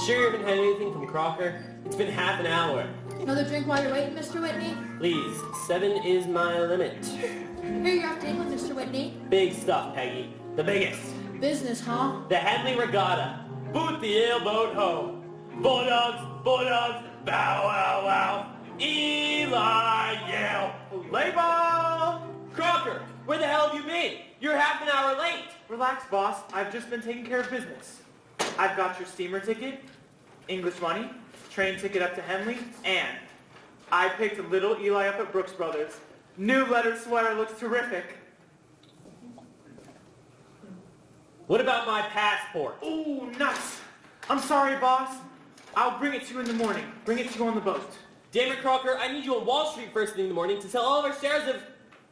sure you haven't had anything from Crocker? It's been half an hour. Another drink while you're waiting, Mr. Whitney? Please, 7 is my limit. Here you're off to England, Mr. Whitney. Big stuff, Peggy. The biggest. Business, huh? The Henley Regatta. Boot the ailboat home. Bulldogs, Bulldogs, bow, wow, wow. Eli, Yale. Lay ball! Crocker, where the hell have you been? You're half an hour late. Relax, boss. I've just been taking care of business. I've got your steamer ticket, English money, train ticket up to Henley, and I picked little Eli up at Brooks Brothers. New leather sweater looks terrific. What about my passport? Ooh, nice. I'm sorry, boss. I'll bring it to you in the morning. Bring it to you on the boat. Damn it, Crocker, I need you on Wall Street first thing in the morning to sell all of our shares of...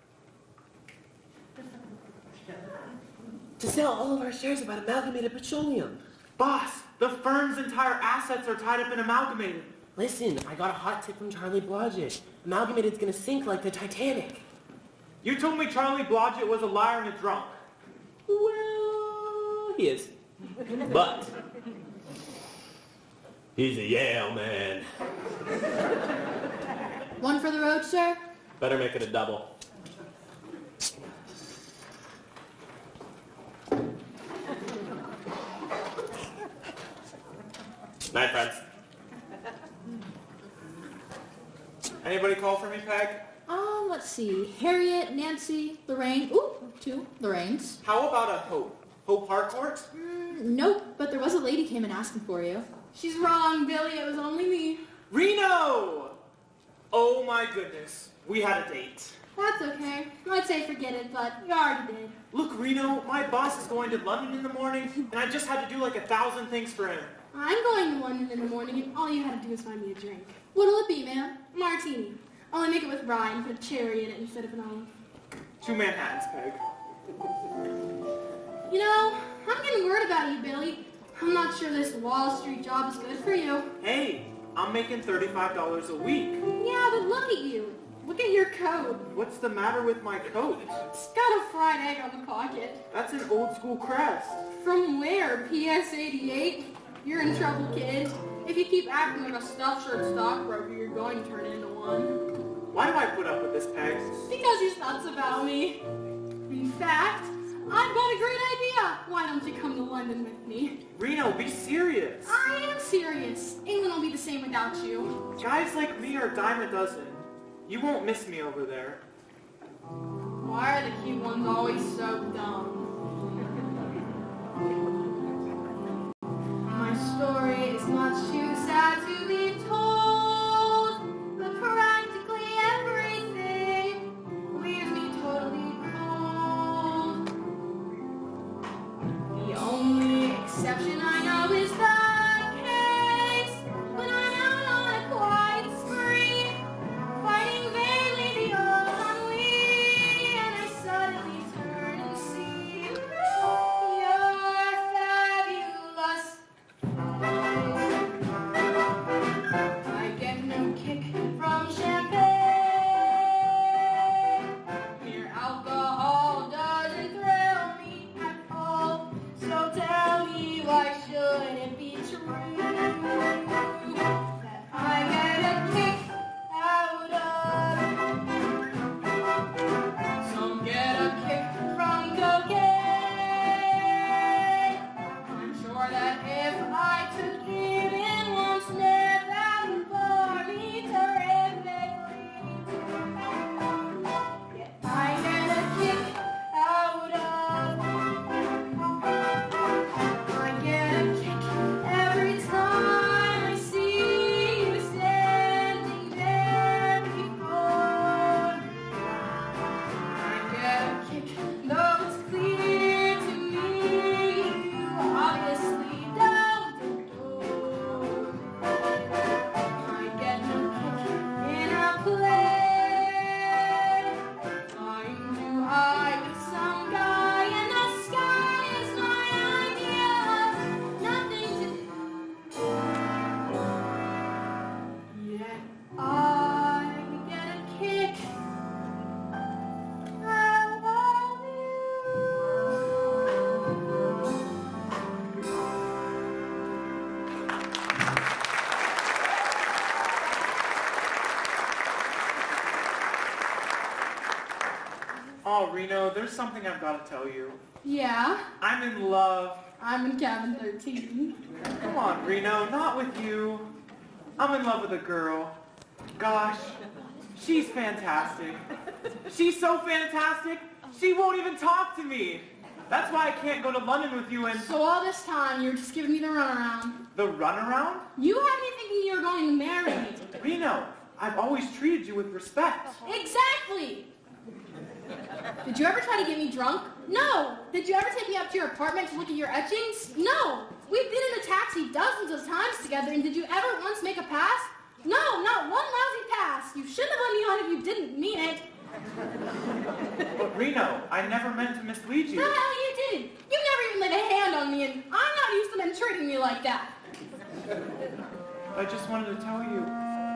about Amalgamated Petroleum. Boss, the firm's entire assets are tied up in Amalgamated. Listen, I got a hot tip from Charlie Blodgett. Amalgamated's gonna sink like the Titanic. You told me Charlie Blodgett was a liar and a drunk. Well, he is. But he's a Yale man. One for the road, sir? Better make it a double. Night, friends. Anybody call for me, Peg? Let's see. Harriet, Nancy, Lorraine. Ooh, 2 Lorraines. How about a Hope? Hope Harcourt? Nope, but there was a lady came in asking for you. She's wrong, Billy. It was only me. Reno! Oh my goodness. We had a date. That's okay. I'd say forget it, but you already did. Look, Reno, my boss is going to London in the morning, and I just had to do like 1,000 things for him. I'm going to London in the morning, and all you had to do is find me a drink. What'll it be, ma'am? Martini. Only make it with rye and put a cherry in it instead of an olive. 2 Manhattans, Peg. You know, I'm getting worried about you, Billy. I'm not sure this Wall Street job is good for you. Hey, I'm making $35 a week. Yeah, but look at you. Look at your coat. What's the matter with my coat? It's got a fried egg on the pocket. That's an old school crest. From where? PS 88? You're in trouble, kid. If you keep acting like a stuffed shirt stockbroker, you're going to turn into one. Why do I put up with this, Peg? Because you're nuts about me. In fact, I've got a great idea. Why don't you come to London with me? Reno, be serious. I am serious. England will be the same without you. Guys like me are a dime a dozen. You won't miss me over there. Why are the cute ones always so dumb? My story is much too sad to be told, but practically everything leaves me totally cold. The only exception I know is the case when I'm out on a quiet spree, fighting vainly the odds on we, and I suddenly turn and see Oh, Reno, there's something I've got to tell you. Yeah, I'm in love. I'm in cabin 13. Come on, Reno, not with you. I'm in love with a girl. Gosh, she's fantastic. She's so fantastic, she won't even talk to me. That's why I can't go to London with you and... So all this time, you're just giving me the runaround. The runaround? You had me thinking you were going to marry me. Reno, I've always treated you with respect. Exactly! Did you ever try to get me drunk? No! Did you ever take me up to your apartment to look at your etchings? No! We've been in a taxi dozens of times together, and did you ever once make a pass? No, not one lousy pass! You shouldn't have let me on if you didn't mean it. But Reno, I never meant to mislead you. The hell you didn't! You never even laid a hand on me, and I'm not used to men treating me like that. I just wanted to tell you.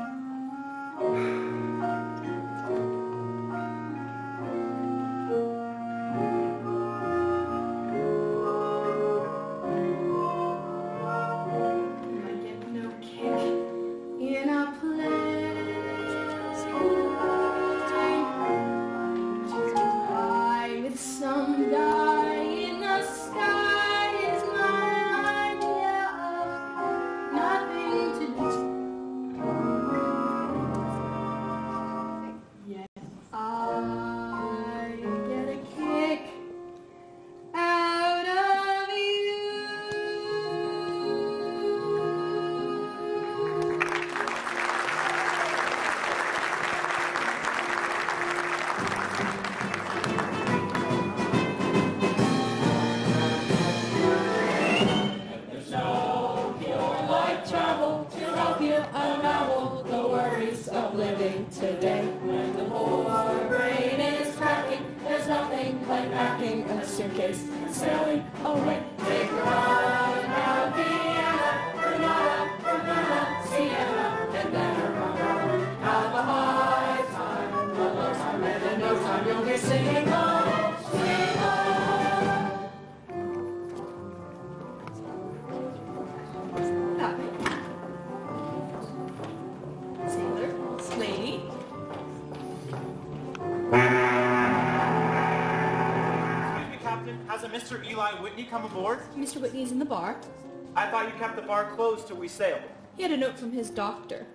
Mr. Eli Whitney come aboard? Mr. Whitney's in the bar. I thought you kept the bar closed till we sailed. He had a note from his doctor.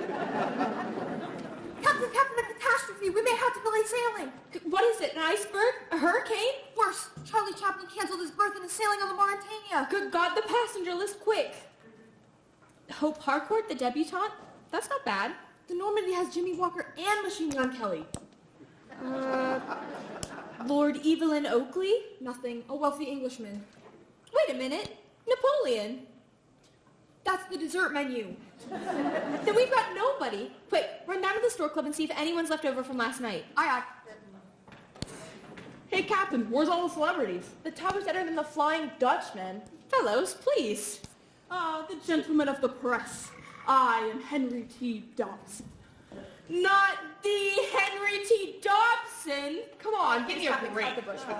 Captain, a catastrophe! We may have to delay sailing! What is it, an iceberg? A hurricane? Worse, Charlie Chaplin canceled his berth and is sailing on the Mauretania. Good God, the passenger list, quick! Hope Harcourt, the debutante? That's not bad. The Normandy has Jimmy Walker and Machine Gun Kelly. Lord Evelyn Oakley? Nothing. A wealthy Englishman. Wait a minute. Napoleon. That's the dessert menu. Then we've got nobody. Quick, run down to the store club and see if anyone's left over from last night. Aye. Hey, Captain, where's all the celebrities? The tub is better than the Flying Dutchman. Fellows, please. The gentlemen of the press. I am Henry T. Dobson. Not the Henry T. Dobson. Come on, give me a break.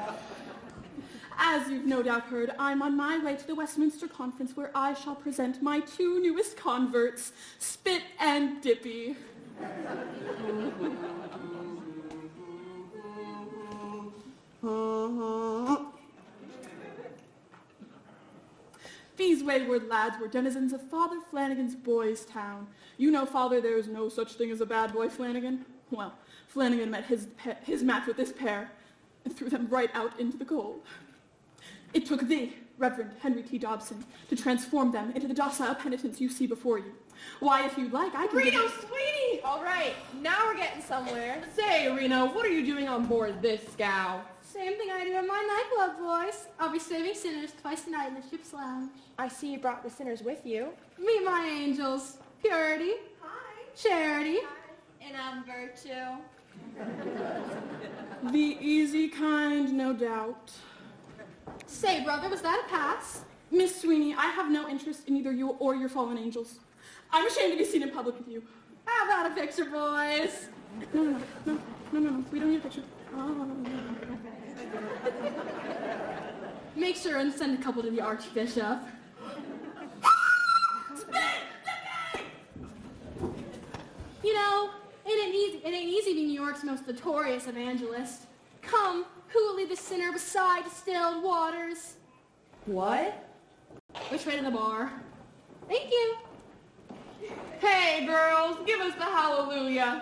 As you've no doubt heard, I'm on my way to the Westminster Conference where I shall present my two newest converts, Spit and Dippy. These wayward lads were denizens of Father Flanagan's Boys' Town. You know, Father, there is no such thing as a bad boy, Flanagan. Well, Flanagan met his match with this pair and threw them right out into the cold. It took the Reverend Henry T. Dobson to transform them into the docile penitents you see before you. Why, if you'd like, I can Reno, sweetie! All right, now we're getting somewhere. Say, Reno, what are you doing on board this scow? Same thing I do in my nightclub, boys. I'll be saving sinners twice a night in the ship's lounge. I see you brought the sinners with you. Meet my angels. Purity. Hi. Charity. And virtue. The easy kind, no doubt. Say, brother, was that a pass? Miss Sweeney, I have no interest in either you or your fallen angels. I'm ashamed to be seen in public with you. How about a picture, boys? No. We don't need a picture. Make sure and send a couple to the Archbishop. You know, it ain't easy being New York's most notorious evangelist. Come, who will lead the sinner beside distilled waters? What? Which way to the bar? Thank you. Hey, girls, give us the hallelujah.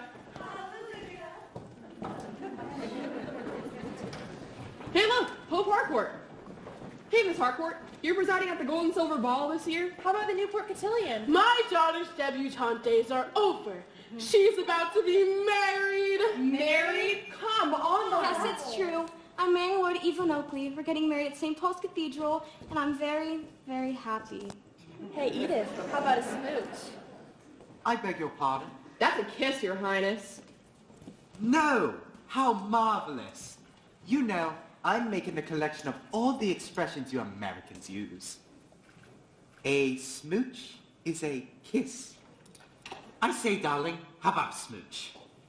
Hey, look, Hope Harcourt. Hey, Miss Harcourt, you're presiding at the Gold and Silver Ball this year? How about the Newport Cotillion? My daughter's debutante days are over. She's about to be married. Married? Come on. Yes, it's true. I'm marrying Lord Evelyn Oakley. We're getting married at St. Paul's Cathedral, and I'm very, very happy. Hey, Edith, how about a smooch? I beg your pardon? That's a kiss, Your Highness. No! How marvelous! You know, I'm making a collection of all the expressions you Americans use. A smooch is a kiss. I say, darling, how about a smooch?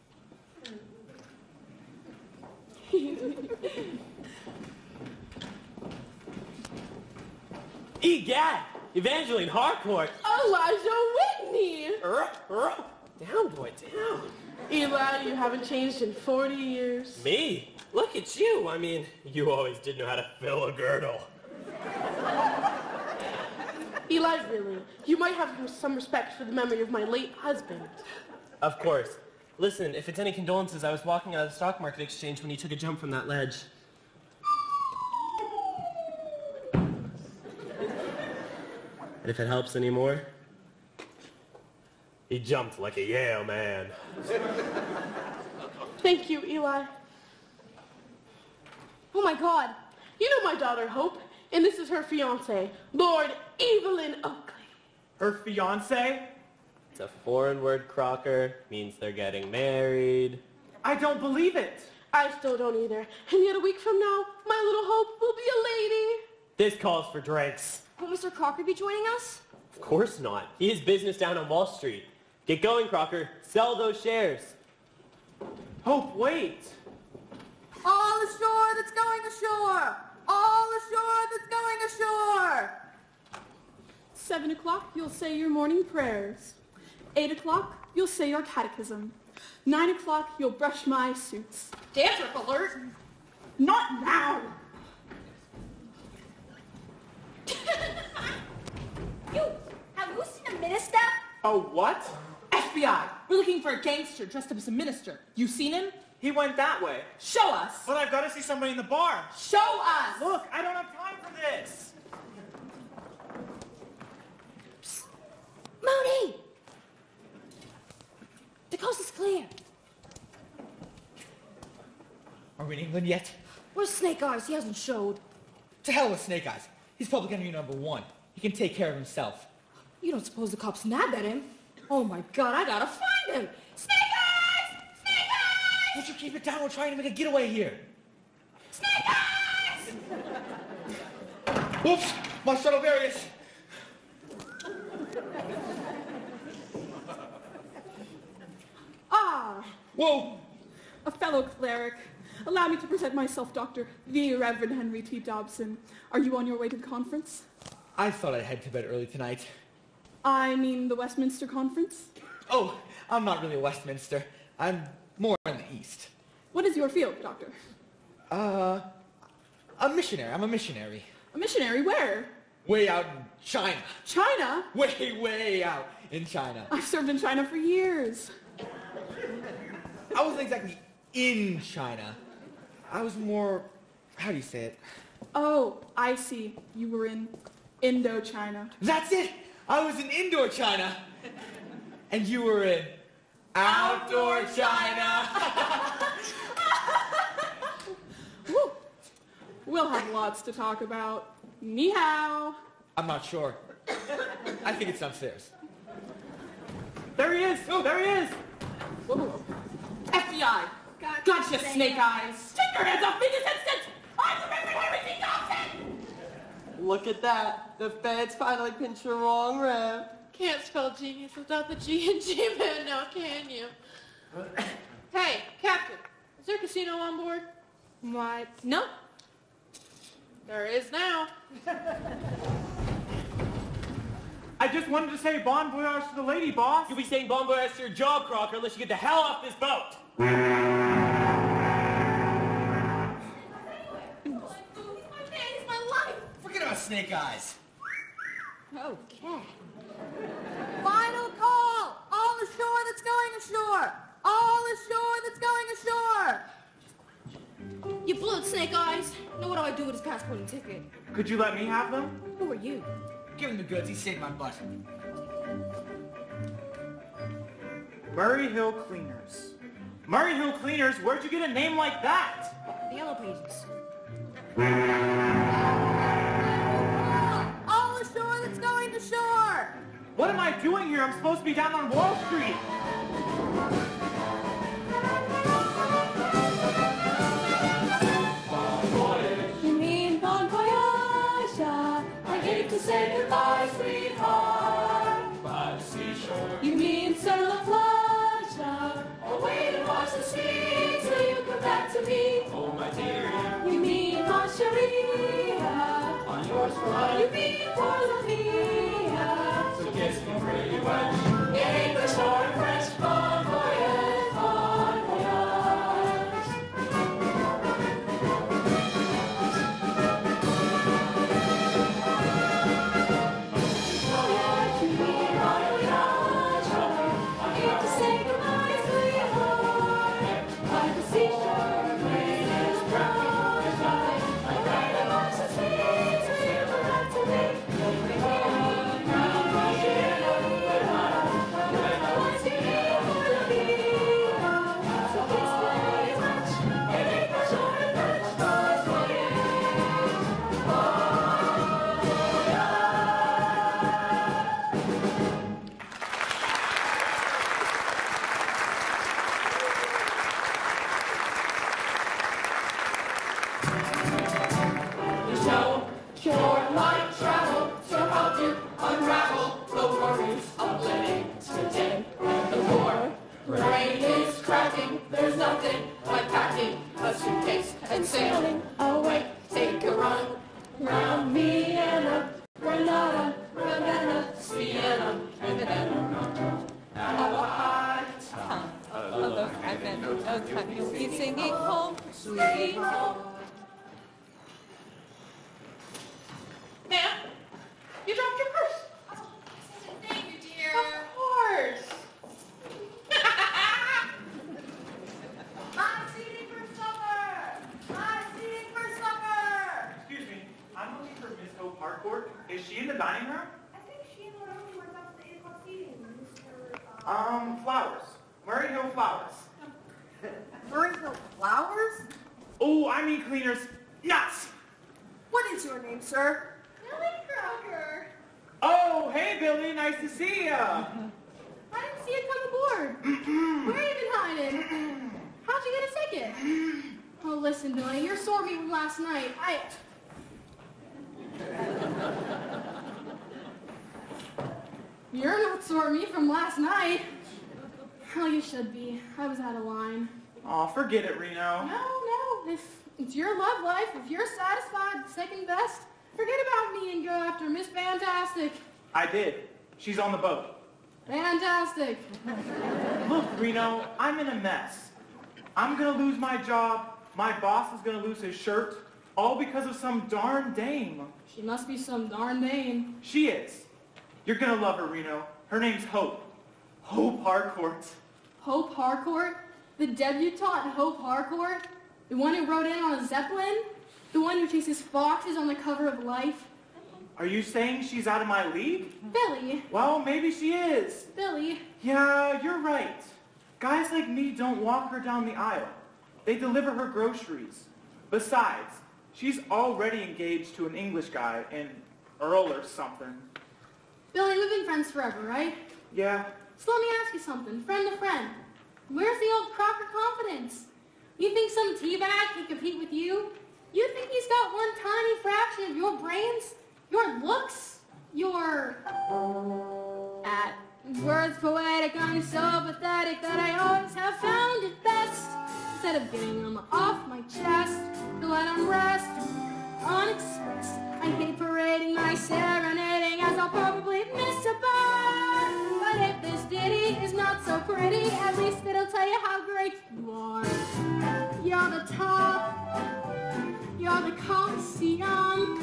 Egad! Evangeline Harcourt! Elijah Whitney. Down, boy, down. Eli, you haven't changed in 40 years. Me? Look at you. I mean, you always did know how to fill a girdle. Eli, really, you might have some respect for the memory of my late husband. Of course. Listen, if it's any condolences, I was walking out of the stock market exchange when he took a jump from that ledge. And if it helps anymore, he jumped like a Yale man. Thank you, Eli. Oh my God. You know my daughter, Hope, and this is her fiancé, Lord Evelyn Oakley. Her fiance? It's a foreign word, Crocker. Means they're getting married. I don't believe it. I still don't either. And yet a week from now, my little Hope will be a lady. This calls for drinks. Will Mr. Crocker be joining us? Of course not. He has business down on Wall Street. Get going, Crocker. Sell those shares. Hope, wait. All ashore that's going ashore! All ashore that's going ashore! 7 o'clock, you'll say your morning prayers. 8 o'clock, you'll say your catechism. 9 o'clock, you'll brush my suits. Dance alert. Not now! Have you seen a minister? Oh, what? FBI, we're looking for a gangster dressed up as a minister. You seen him? He went that way. Show us! But I've got to see somebody in the bar. Show us! Look, I don't have time for this. Moody! The coast is clear. Are we in England yet? Where's Snake Eyes? He hasn't showed. To hell with Snake Eyes. He's public enemy #1. He can take care of himself. You don't suppose the cops nabbed at him? Oh my God, I gotta find him! Snake Eyes! Snake Eyes! Won't you keep it down? We're trying to make a getaway here. Snake Eyes! Oops! My Stradivarius! Ah, Whoa! a fellow cleric. Allow me to present myself, Dr. the Reverend Henry T. Dobson. Are you on your way to the conference? I thought I'd head to bed early tonight. I mean the Westminster Conference? Oh, I'm not really a Westminster. I'm more in the East. What is your field, Doctor? A missionary. I'm a missionary. A missionary where? Way out in China. China? Way out in China. I've served in China for years. I wasn't exactly in China. I was more, how do you say it? Oh, I see. You were in Indochina. That's it! I was in indoor China. And you were in outdoor China. Woo. We'll have lots to talk about. Ni hao. I'm not sure. I think it's downstairs. There he is. Oh, there he is. Whoa. FBI! Gotcha, Snake Eyes! Take your hands off me this instant! I'm the Reverend Henry T. Dobson! Look at that. The feds finally pinched the wrong rev. Can't spell genius without the G in G-Man now, can you? Hey, Captain, is there a casino on board? What? No. There is now. I just wanted to say bon voyage to the lady, boss. You'll be saying bon voyage to your job, Crocker, unless you get the hell off this boat. Snake Eyes. Okay. Final call! All ashore that's going ashore! All ashore that's going ashore! You blew it, Snake Eyes. Now what do I do with his passport and ticket? Could you let me have them? Who are you? Give him the goods. He saved my butt. Murray Hill Cleaners. Murray Hill Cleaners? Where'd you get a name like that? The Yellow Pages. All ashore that's going to shore! What am I doing here? I'm supposed to be down on Wall Street. You mean bon voyage? I hate to say goodbye, sweetheart. By the seashore. You mean sur la plage? I'll wait and watch the streets till you come back to me. Oh, my dear. You mean mon chéri? On yours for life. You mean pour la vie? So kiss me pretty wench. In English or in French, bon voyage, bon voyage. Voyage, you mean bon voyage. I hate to say goodbye, sweetheart. By the seashore, rain is brown. I cry to watch the streets till you come back to me. Shore light travel to help you unravel the worries of living today. The war rain is cracking. There's nothing like packing a suitcase and sailing away. Take a run round Vienna, Granada, Ravenna, Siena, and then have a high time. Although I've been no time, you'll be singing home, sweet home. Ma'am, you dropped your purse. Thank you, dear. Of course. I'm seating for supper! I'm seating for supper! Excuse me. I'm looking for Miss Hope Harcourt. Is she in the dining room? I think she and Lord Owen were about the 8 o'clock meeting, Mr. Flowers. Murray Hill Flowers. Murray Hill Flowers? Oh, I mean cleaners. Nuts! What is your name, sir? Billy Crocker. Oh, hey, Billy. Nice to see ya. I didn't see you come aboard. Where have you been hiding? How'd you get a ticket? Oh, listen, Billy, your sore meat from last night. You're not sore meat from last night. Well, you should be. I was out of line. Aw, forget it, Reno. No. If it's your love life, if you're satisfied with second best, forget about me and go after Miss Fantastic. I did. She's on the boat. Fantastic. Look, Reno, I'm in a mess. I'm gonna lose my job. My boss is gonna lose his shirt. All because of some darn dame. She must be some darn dame. She is. You're gonna love her, Reno. Her name's Hope. Hope Harcourt. Hope Harcourt? The debutante Hope Harcourt? The one who rode in on a Zeppelin? The one who chases foxes on the cover of Life? Are you saying she's out of my league? Billy. Well, maybe she is. Billy. Yeah, you're right. Guys like me don't walk her down the aisle. They deliver her groceries. Besides, she's already engaged to an English guy, an Earl or something. Billy, we've been friends forever, right? Yeah. So let me ask you something, friend to friend. Where's the old Crocker confidence? You think some teabag can compete with you? You think he's got one tiny fraction of your brains? Your looks? Your... At words poetic, I'm so pathetic that I always have found it best. Instead of getting them off my chest, to let them rest unexpressed. I hate parading my serenading, as I'll probably miss a bar. But if this ditty is not so pretty, at least it'll tell you how great you are. You're the top, you're the calcium,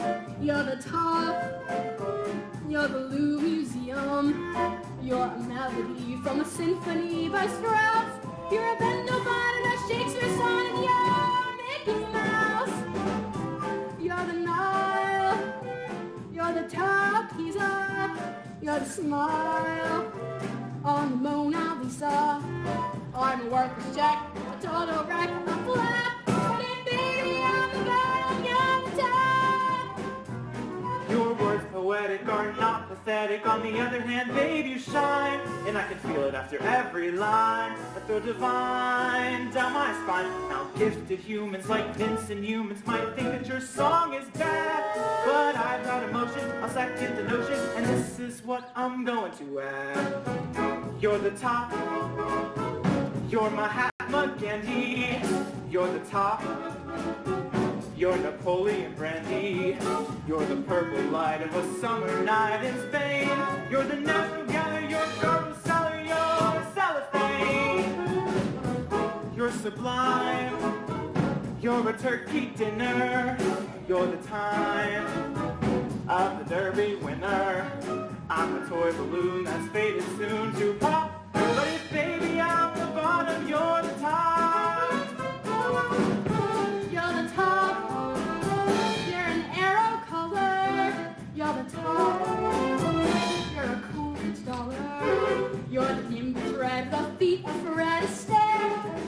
You're the top. You're the Louvre Museum. You're a melody from a symphony by Strauss. You're a Beethoven and a Shakespeare song, and you're Mickey Mouse. You're the Nile. You're the Talkiza. You're the smile on the Mona Lisa. I'm a worthless check, a total wreck, a flap. But if baby, I'm the bottom, you're the top. Your words poetic are not pathetic. On the other hand, babe, you shine. And I can feel it after every line. A thrill divine down my spine. Now gifted humans like Vincent humans might think that your song is bad. But I've got emotion, I'll second the notion. And this is what I'm going to add. You're the top. You're Mahatma Gandhi. You're the top. You're Napoleon Brandy. You're the purple light of a summer night in Spain. You're the National Gallery. You're Garden Cellar. You're cellophane. You're sublime. You're a turkey dinner. You're the time of the Derby winner. I'm a toy balloon that's faded soon to pop. But if baby I'm the bottom, you're the top. You're the top. You're an arrow color. You're the top. You're a Coolidge dollar. You're the nimbus red, the feet of Fred Astaire.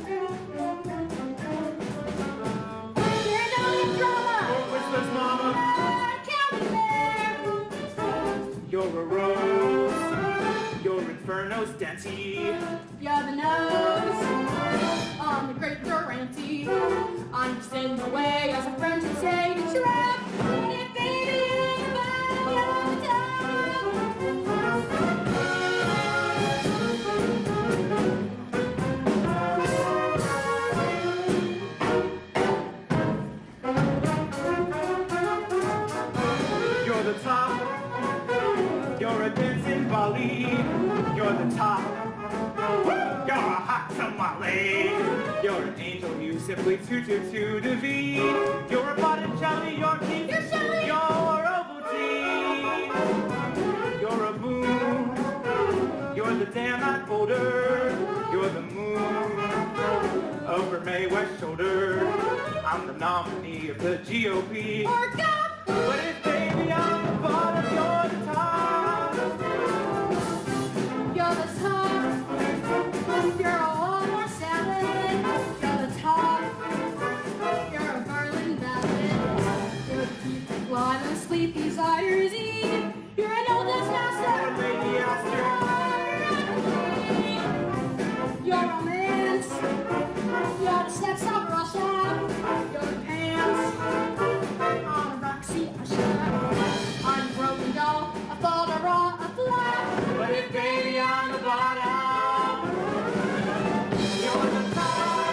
You're an Olympic drama. Whistler's mama. County Fair. You're a rose. You're Inferno's Denti. You're the nose on the great Durante. I'm just in the way, as a friend would say, to trap. And if baby is the bottom, you're the top. You're the top. You're a dancing Bali. You're the top. You're a hot tamale. You're an angel, you simply toot-toot-toot to be. You're a Botticelli, you're King. You're Shelley. You're Ovaltine. You're a moon. You're the dam at Boulder. You're the moon over Mae West shoulder. I'm the nominee of the GOP. Or go. But if baby I'm the bottom, you're the top. You're the top. You're a Walmart salad. You're the top. You're a Berlin ballad. You're the deep line of sleepy desires Eve. You're an oldest master. Lady Astor. You're romance. You're the sex of Russia. You're the pants on a Roxy Usher. I'm a broken doll, a fall, a raw, a flap. But if baby I'm the bottom, you're the top.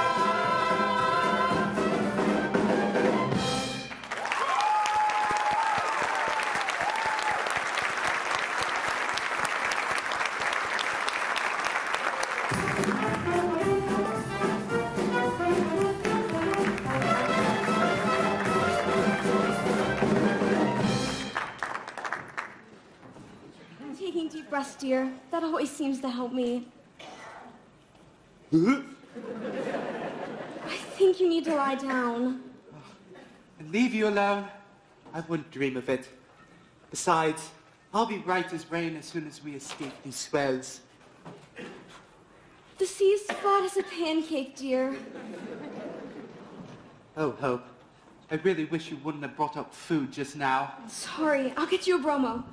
Taking deep breaths, dear. That always seems to help me. I think you need to lie down. And leave you alone? I wouldn't dream of it. Besides, I'll be right as rain as soon as we escape these swells. The sea's flat as a pancake, dear. Oh, Hope. I really wish you wouldn't have brought up food just now. Sorry, I'll get you a bromo.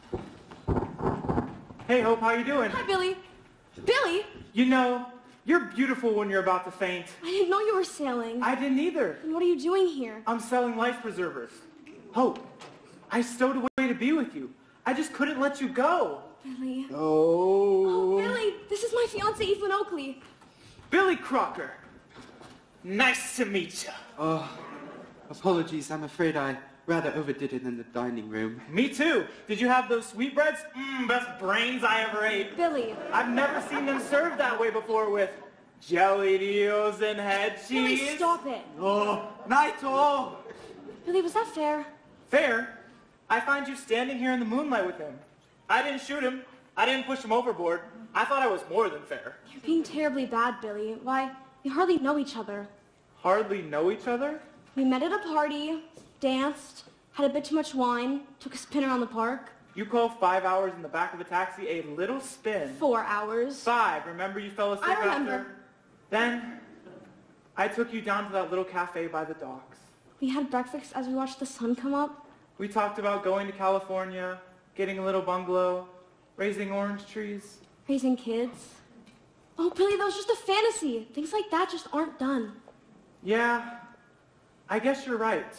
Hey Hope, how you doing? Hi, Billy. Billy? You know, you're beautiful when you're about to faint. I didn't know you were sailing. I didn't either. And what are you doing here? I'm selling life preservers. Hope, I stowed away to be with you. I just couldn't let you go. Billy. Oh. Billy, this is my fiance, Evelyn Oakley. Billy Crocker. Nice to meet you. Oh, apologies. I'm afraid I rather overdid it in the dining room. Me too. Did you have those sweetbreads? Best brains I ever ate. Billy. I've never seen them served that way before with jellied eels and head cheese. Billy, stop it. Oh, Naito. Billy, was that fair? Fair? I find you standing here in the moonlight with him. I didn't shoot him. I didn't push him overboard. I thought I was more than fair. You're being terribly bad, Billy. Why, we hardly know each other. Hardly know each other? We met at a party, danced, had a bit too much wine, took a spin around the park. You call 5 hours in the back of a taxi a little spin. 4 hours. 5. Remember you fell asleep I remember. after? Then I took you down to that little cafe by the docks. We had breakfast as we watched the sun come up. We talked about going to California, getting a little bungalow, raising orange trees. Raising kids. Oh, Billy, that was just a fantasy. Things like that just aren't done. Yeah, I guess you're right.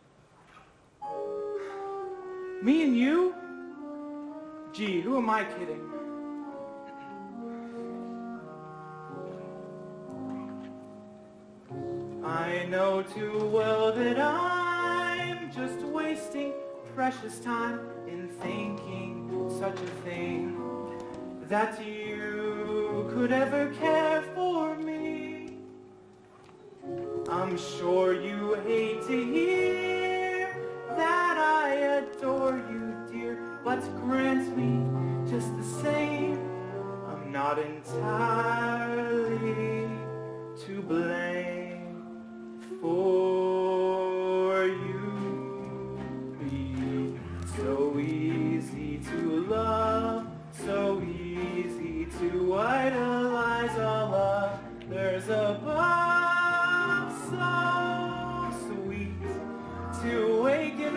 Me and you? Gee, who am I kidding? I know too well that I'm just wasting precious time in thinking such a thing, that you could ever care for me. I'm sure you hate to hear that I adore you, dear, but grant me just the same, I'm not entirely to blame for you being so easy to love, so easy to idolize all others above, so sweet to awaken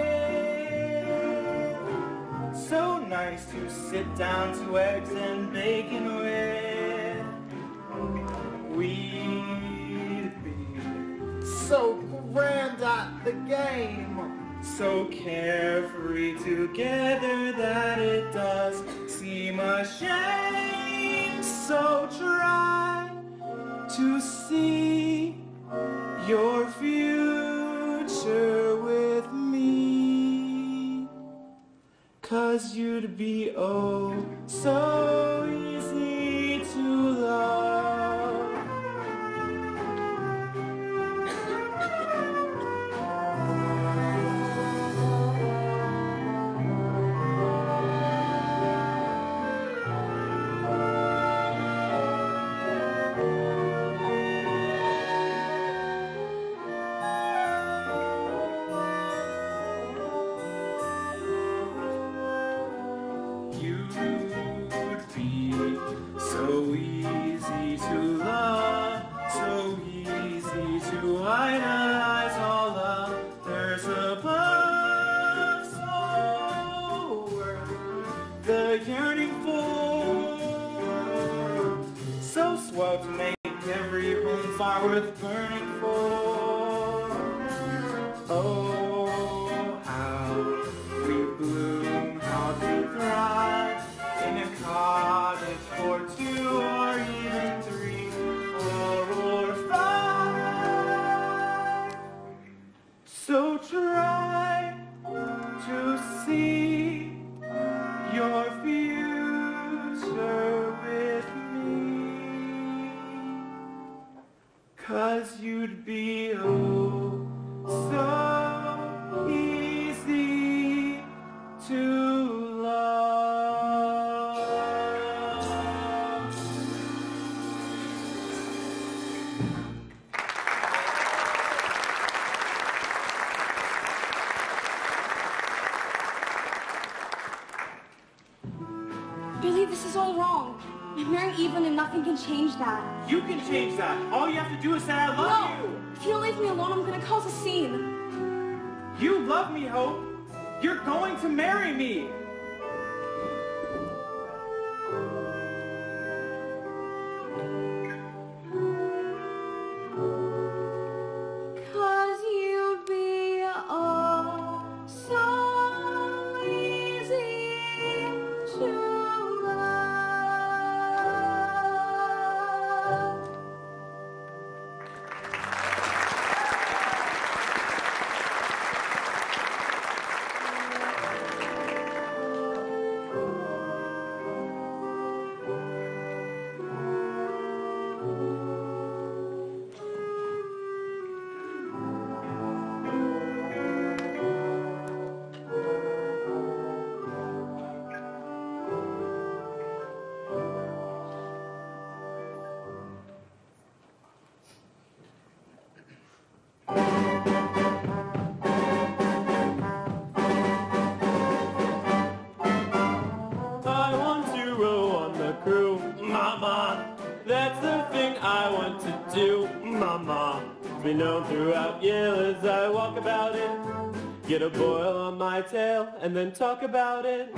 with, so nice to sit down to eggs and bacon with. We'd be so grand at the game, so carefree together that it does seem a shame. So try to see your future with me, 'cause you'd be oh so easy to love. To make every home fire worth burning for. Oh, how we bloom, how we thrive in a cottage for 2 or even 3, 4 or 5. So try to see your future with me, 'cause you'd be oh so easy to love. Billy, this is all wrong. I'm marrying Evelyn and nothing can change that. You can change that. All you have to do is say I love you. If you don't leave me alone, I'm gonna cause a scene. You love me, Hope. You're going to marry me. be known throughout Yale as I walk about it. Get a boil on my tail and then talk about it.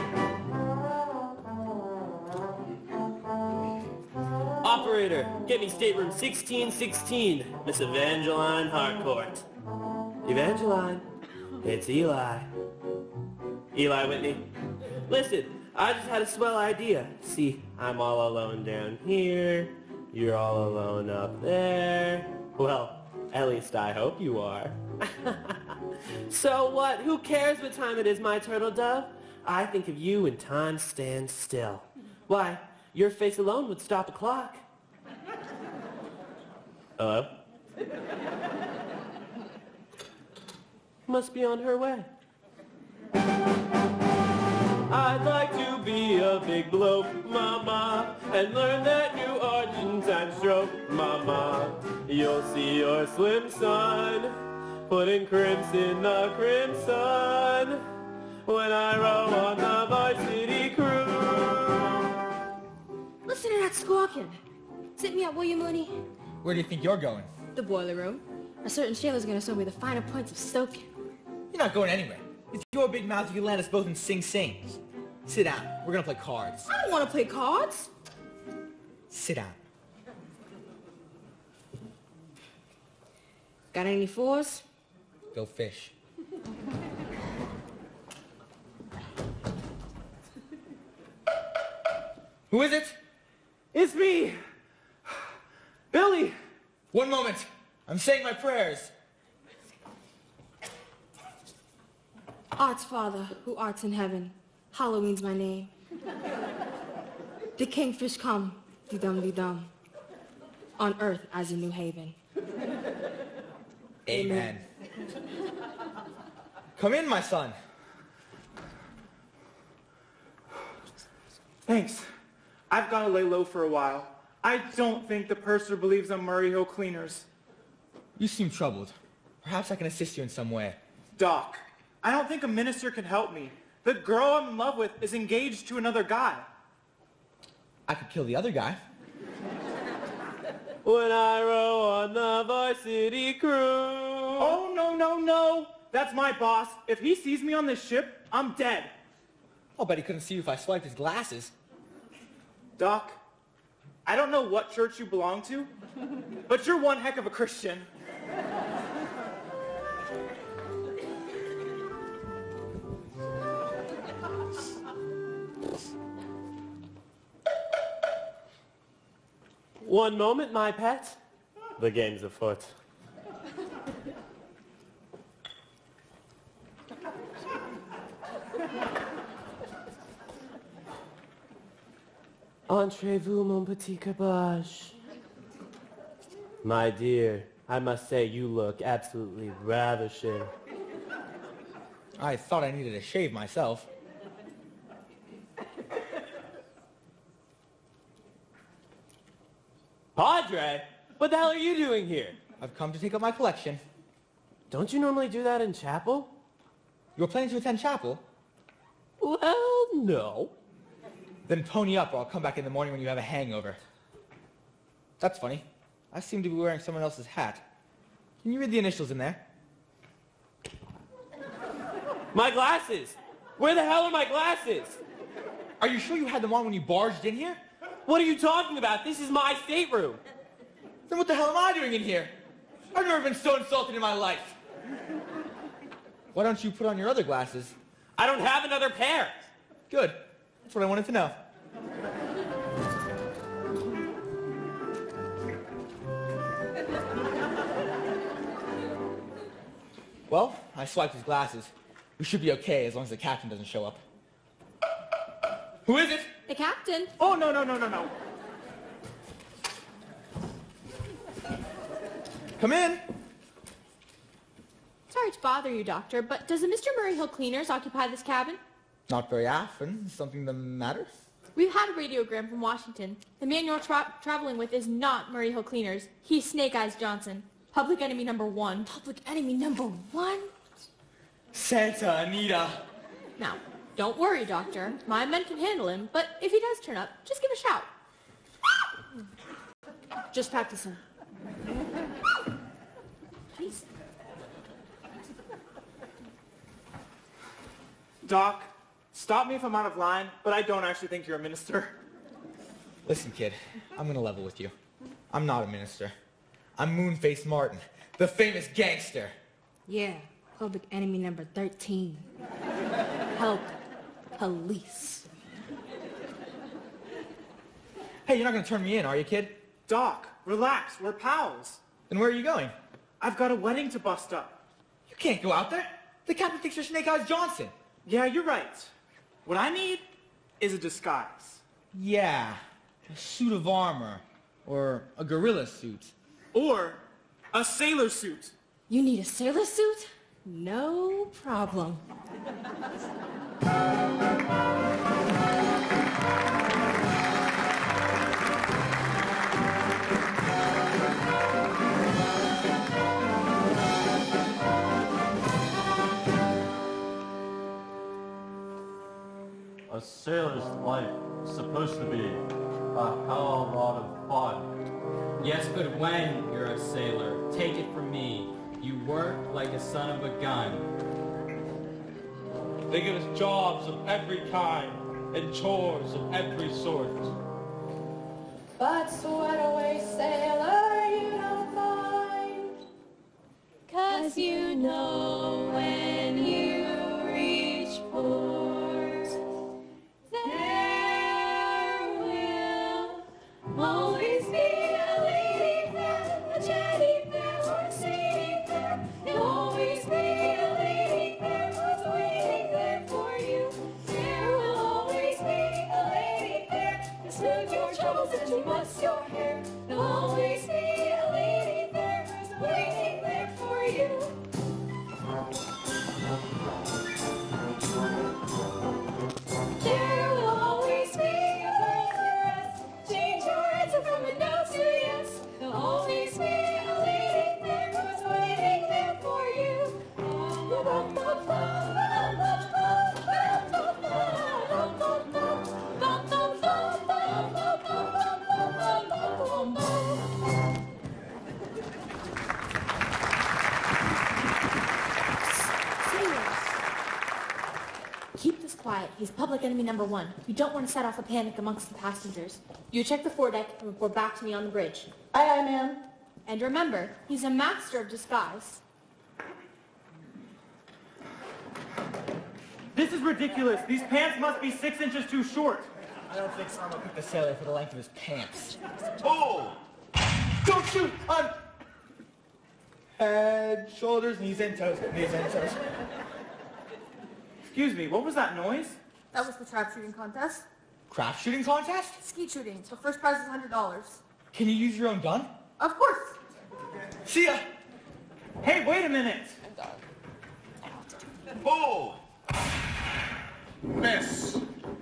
Operator, get me stateroom 1616, Miss Evangeline Harcourt. Evangeline, it's Eli. Eli Whitney. Listen, I just had a swell idea. See, I'm all alone down here. You're all alone up there. Well, at least I hope you are. So what? Who cares what time it is, my turtle dove? I think of you when time stands still. Why, your face alone would stop a clock. Hello? Must be on her way. I'd like to be a big bloke, mama, and learn that new Argentine stroke, mama. You'll see your slim son putting crimps in the crimson when I row on the varsity crew. Listen to that squawking. Sit me up, will you, Mooney? Where do you think you're going? The boiler room. A certain sailor's gonna show me the finer points of stoking. You're not going anywhere. It's your big mouth, you can land us both in Sing Sing. Sit down. We're gonna play cards. I don't want to play cards. Sit down. Got any fours? Go fish. Who is it? It's me! Billy! 1 moment. I'm saying my prayers. Art's Father, who art's in heaven, Halloween's my name. The kingfish come, dee-dum, on earth as in New Haven. Amen. Come in, my son. Thanks. I've got to lay low for a while. I don't think the purser believes I'm Murray Hill Cleaners. You seem troubled. Perhaps I can assist you in some way. Doc, I don't think a minister can help me. The girl I'm in love with is engaged to another guy. I could kill the other guy. When I row on the varsity crew. Oh, no. That's my boss. If he sees me on this ship, I'm dead. I'll bet he couldn't see you if I swiped his glasses. Doc, I don't know what church you belong to, but you're one heck of a Christian. One moment, my pet. The game's afoot. Entrez-vous, mon petit cabbage. My dear, I must say you look absolutely ravishing. I thought I needed a shave myself. Padre, what the hell are you doing here? I've come to take up my collection. Don't you normally do that in chapel? You were planning to attend chapel? Well, no. Then pony up or I'll come back in the morning when you have a hangover. That's funny. I seem to be wearing someone else's hat. Can you read the initials in there? My glasses! Where the hell are my glasses? Are you sure you had them on when you barged in here? What are you talking about? This is my stateroom. Then what the hell am I doing in here? I've never been so insulted in my life. Why don't you put on your other glasses? I don't have another pair. Good. That's what I wanted to know. Well, I swiped his glasses. We should be okay as long as the captain doesn't show up. Who is it? The captain. Oh, no. Come in. Sorry to bother you, Doctor, but does the Mr. Murray Hill Cleaners occupy this cabin? Not very often. Is something the matter? We've had a radiogram from Washington. The man you're traveling with is not Murray Hill Cleaners. He's Snake Eyes Johnson. Public enemy number 1. Public enemy number 1? Santa Anita. Now, don't worry, Doctor. My men can handle him, but if he does turn up, just give a shout. Just practicing. Doc, stop me if I'm out of line, but I don't actually think you're a minister. Listen, kid, I'm gonna level with you. I'm not a minister. I'm Moonface Martin, the famous gangster. Yeah, public enemy number 13. Help, police. Hey, you're not gonna turn me in, are you, kid? Doc, relax, we're pals. Then where are you going? I've got a wedding to bust up. You can't go out there. The captain thinks you're Snake Eyes Johnson. Yeah, you're right. What I need is a disguise. Yeah, a suit of armor, or a gorilla suit. Or a sailor suit. You need a sailor suit? No problem. A sailor's life is supposed to be a hell of a lot of fun. Yes, but when you're a sailor, take it from me, you work like a son of a gun. They give us jobs of every kind and chores of every sort. But sweat away, sailor, you don't mind. 'Cause you know when you reach port, there will always be a lady there, a jetty there, or a sadie there. There'll always be a lady there who's waiting there for you. There will always be a lady there to smooth your troubles and to muss your hair. There'll always be a lady there who's waiting there for you. There will always be a Lazarus. Change your answer from a no to yes. There'll always be a lady there who's waiting there for you. Keep this quiet. He's public enemy number 1. You don't want to set off a panic amongst the passengers. You check the foredeck and report back to me on the bridge. Aye, aye, ma'am. And remember, he's a master of disguise. This is ridiculous. These pants must be 6 inches too short. I don't think so. I'm gonna pick the sailor for the length of his pants. Oh! Don't shoot! Head, shoulders, knees and toes. Knees and toes. Excuse me, what was that noise? That was the trap shooting contest. Craft shooting contest? Skeet shooting. The first prize is $100. Can you use your own gun? Of course. See ya! Hey, wait a minute! Pull! Miss!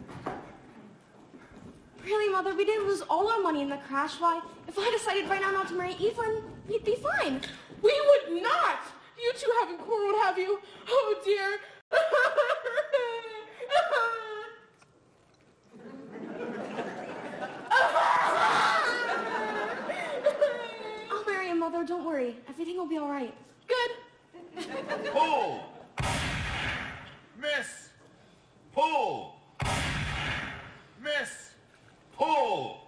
Really, Mother? We didn't lose all our money in the crash. Why, if I decided right now not to marry Evelyn, we'd be fine. We would not! You two haven't quarreled, have you? Oh, dear. I'll marry him, Mother. Don't worry. Everything will be all right. Good. Pull! Miss! Pull! Miss! Pull!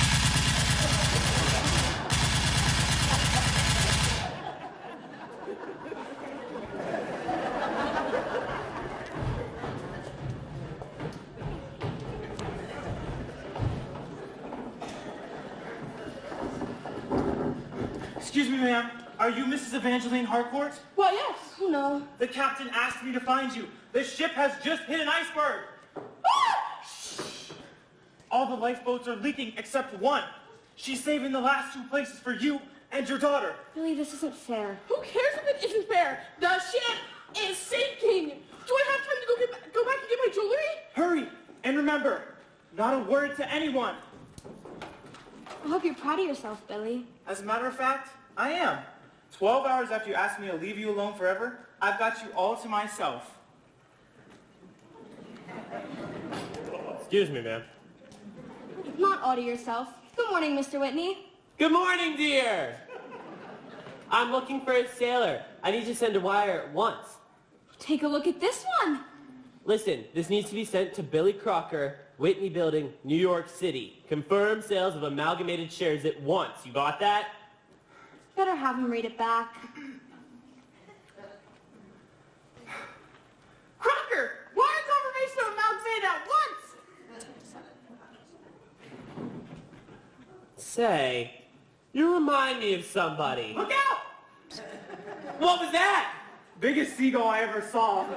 Excuse me, ma'am. Are you Mrs. Evangeline Harcourt? Well, yes. Oh, no. The captain asked me to find you. The ship has just hit an iceberg. All the lifeboats are leaking except one. She's saving the last 2 places for you and your daughter. Really, this isn't fair. Who cares if it isn't fair? The ship is sinking. Do I have time to go back and get my jewelry? Hurry, and remember, not a word to anyone. I hope you're proud of yourself, Billy. As a matter of fact, I am. 12 hours after you asked me to leave you alone forever, I've got you all to myself. Excuse me, ma'am. Not all to yourself. Good morning, Mr. Whitney. Good morning, dear. I'm looking for a sailor. I need to send a wire at once. Take a look at this one. Listen, this needs to be sent to Billy Crocker, Whitney Building, New York City. Confirm sales of amalgamated shares at once. You got that? Better have him read it back. Crocker, wire confirmation of amalgamated at once! Say, you remind me of somebody. Look out! What was that? Biggest seagull I ever saw.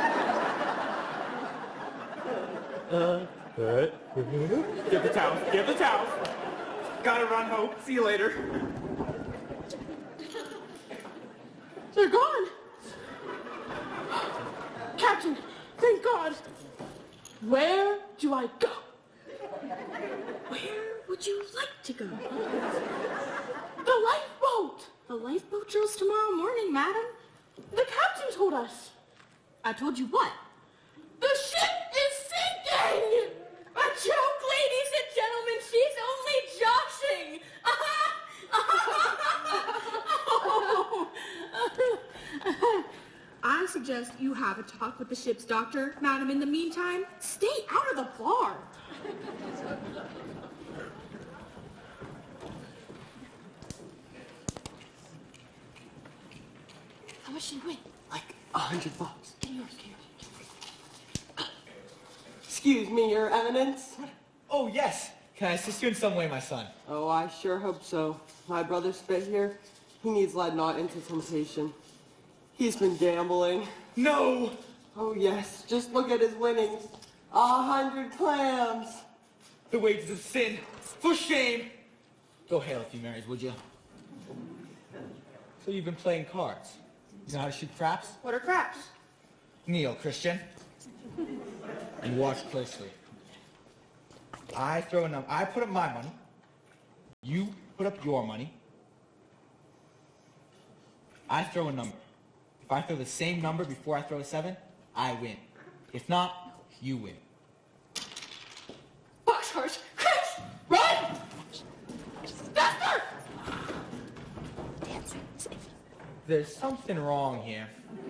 Get the towels. Get the towels. Gotta run, Hope. See you later. They're gone. Captain, thank God. Where do I go? Where would you like to go? The lifeboat. The lifeboat drills tomorrow morning, madam. The captain told us. I told you what? The ship is sinking! A joke, ladies and gentlemen, she's only joshing! I suggest you have a talk with the ship's doctor, madam. In the meantime, stay out of the bar. How much did you win? Like $100. Get yours. Excuse me, Your Eminence. Oh, yes. Can I assist you in some way, my son? Oh, I sure hope so. My brother Spit here, he needs led not into temptation. He's been gambling. No! Oh, yes. Just look at his winnings. 100 clams. The wages of sin. For shame. Go hail a few Marys, would you? So you've been playing cards. You know how to shoot craps? What are craps? Kneel, Christian. And watch closely. I throw a number. I put up my money. You put up your money. I throw a number. If I throw the same number before I throw a 7, I win. If not, you win. Boxcars! Chris! Run! Faster! There's something wrong here.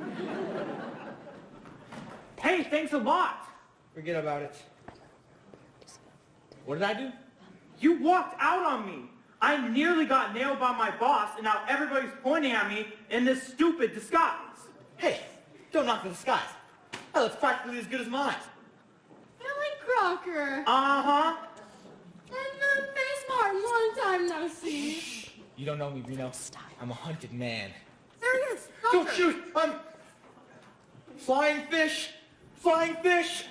Hey, thanks a lot. Forget about it. What did I do? You walked out on me. I nearly got nailed by my boss, and now everybody's pointing at me in this stupid disguise. Hey, don't knock the disguise. That looks practically as good as mine. Billy Crocker. Uh-huh. And Face Martin, long time no see. You don't know me, Reno. I'm a hunted man. There he is. Don't shoot! I'm... Flying fish! Flying fish!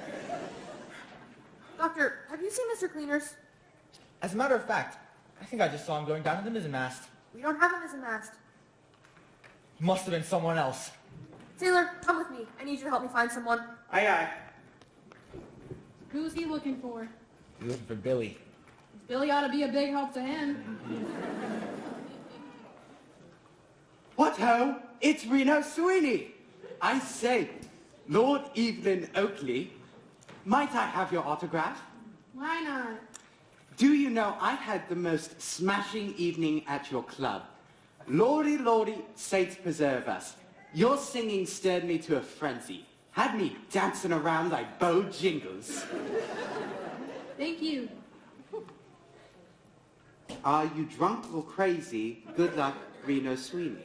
Doctor, have you seen Mr. Cleaners? As a matter of fact, I think I just saw him going down to the mizzenmast. We don't have him as a mast. Must have been someone else. Sailor, come with me. I need you to help me find someone. Aye, aye. Who's he looking for? You're looking for Billy. Billy ought to be a big help to him. What ho? It's Reno Sweeney. I say, Lord Evelyn Oakley, might I have your autograph? Why not? Do you know I had the most smashing evening at your club? Lordy, lordy, saints preserve us. Your singing stirred me to a frenzy. Had me dancing around like Bojingles. Thank you. Are you drunk or crazy? Good luck, Reno Sweeney.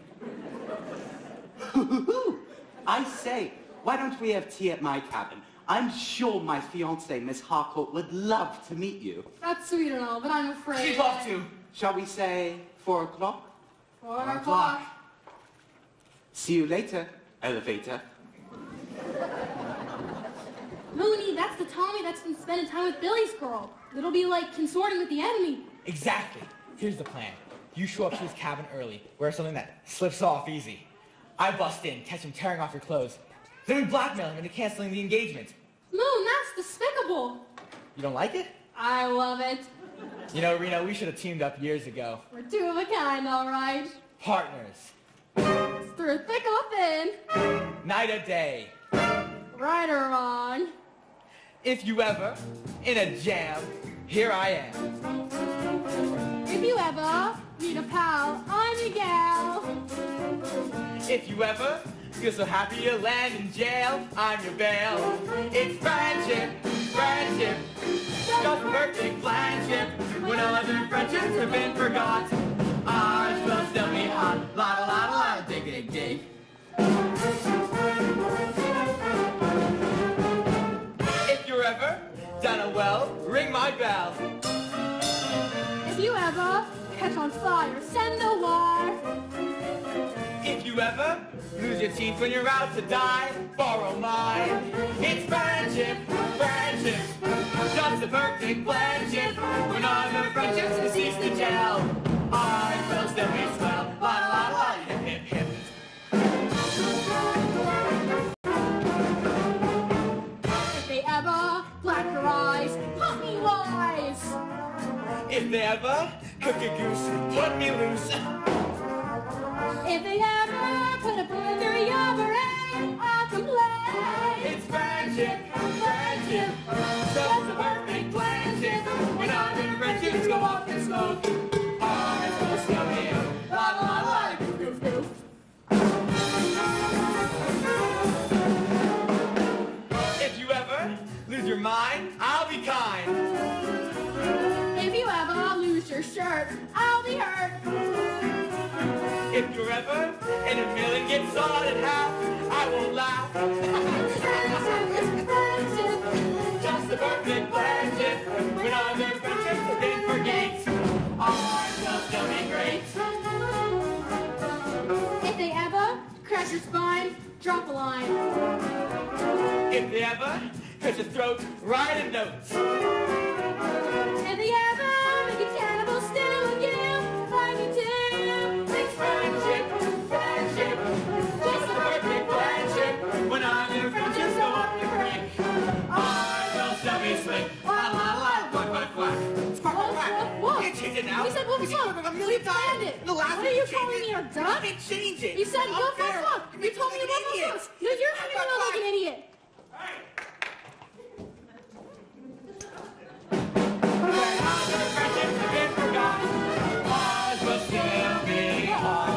I say, why don't we have tea at my cabin? I'm sure my fiancée, Miss Harcourt, would love to meet you. That's sweet and all, but I'm afraid. She's off too. Shall we say 4 o'clock? 4 o'clock. See you later, elevator. Mooney, that's the Tommy that's been spending time with Billy's girl. It'll be like consorting with the enemy. Exactly. Here's the plan. You show up to his cabin early, wear something that slips off easy. I bust in, catch him tearing off your clothes. Then we blackmail him into canceling the engagement. Moon, that's despicable. You don't like it? I love it. You know, Reno, we should have teamed up years ago. We're two of a kind, all right. Partners. Through thick or thin. Night or day. Right or wrong. If you ever, in a jam, here I am. If you ever need a pal, I'm your gal. If you ever feel so happy you land in jail. I'm your bail. It's friendship, friendship. Just a perfect friendship. When all other friendships have been forgot, ours will still be hot. La la la la, dig dig dig. If you're ever down a well, ring my bell. If you ever catch on fire, send the wire. If you ever lose your teeth when you're out to die, borrow mine. It's friendship, friendship, just a perfect friendship. When all the friendships have ceased to gel, ours will still be swell. La la la la, hip hip hip. If they ever black your eyes, put me wise. If they ever cook a goose, put me loose. If they ever put a bullet through your brain, I can play. It's friendship, friendship, just a perfect friendship. When all the friendships go off in smoke, ours will still be la la la la, goof goof goof. If you ever lose your mind, I'll be kind. If you ever lose your shirt, I'll be hurt. If you're ever in a mill and get sawed in half, I won't laugh. Just a perfect friendship. When all their friendships have been forgate, ours will still be great. If they ever crash your spine, drop a line. If they ever cut your throat, write a note. If they ever make a cannibal stew again, like you do. It's friendship, friendship, just a perfect friendship. When all their friendships go up the creek, ours will still be slick. La la la, quack quack quack. Quack quack quack. What? You can't change it now. We said what was up. A million We planned times. it. The last What one are you changed calling it. me a duck? You can't change it. You said go Unfair. fuck fuck. You told me to go fuck fuck. No, you're making me look like an idiot. When all their friendships have been forgot, ours will still be hot.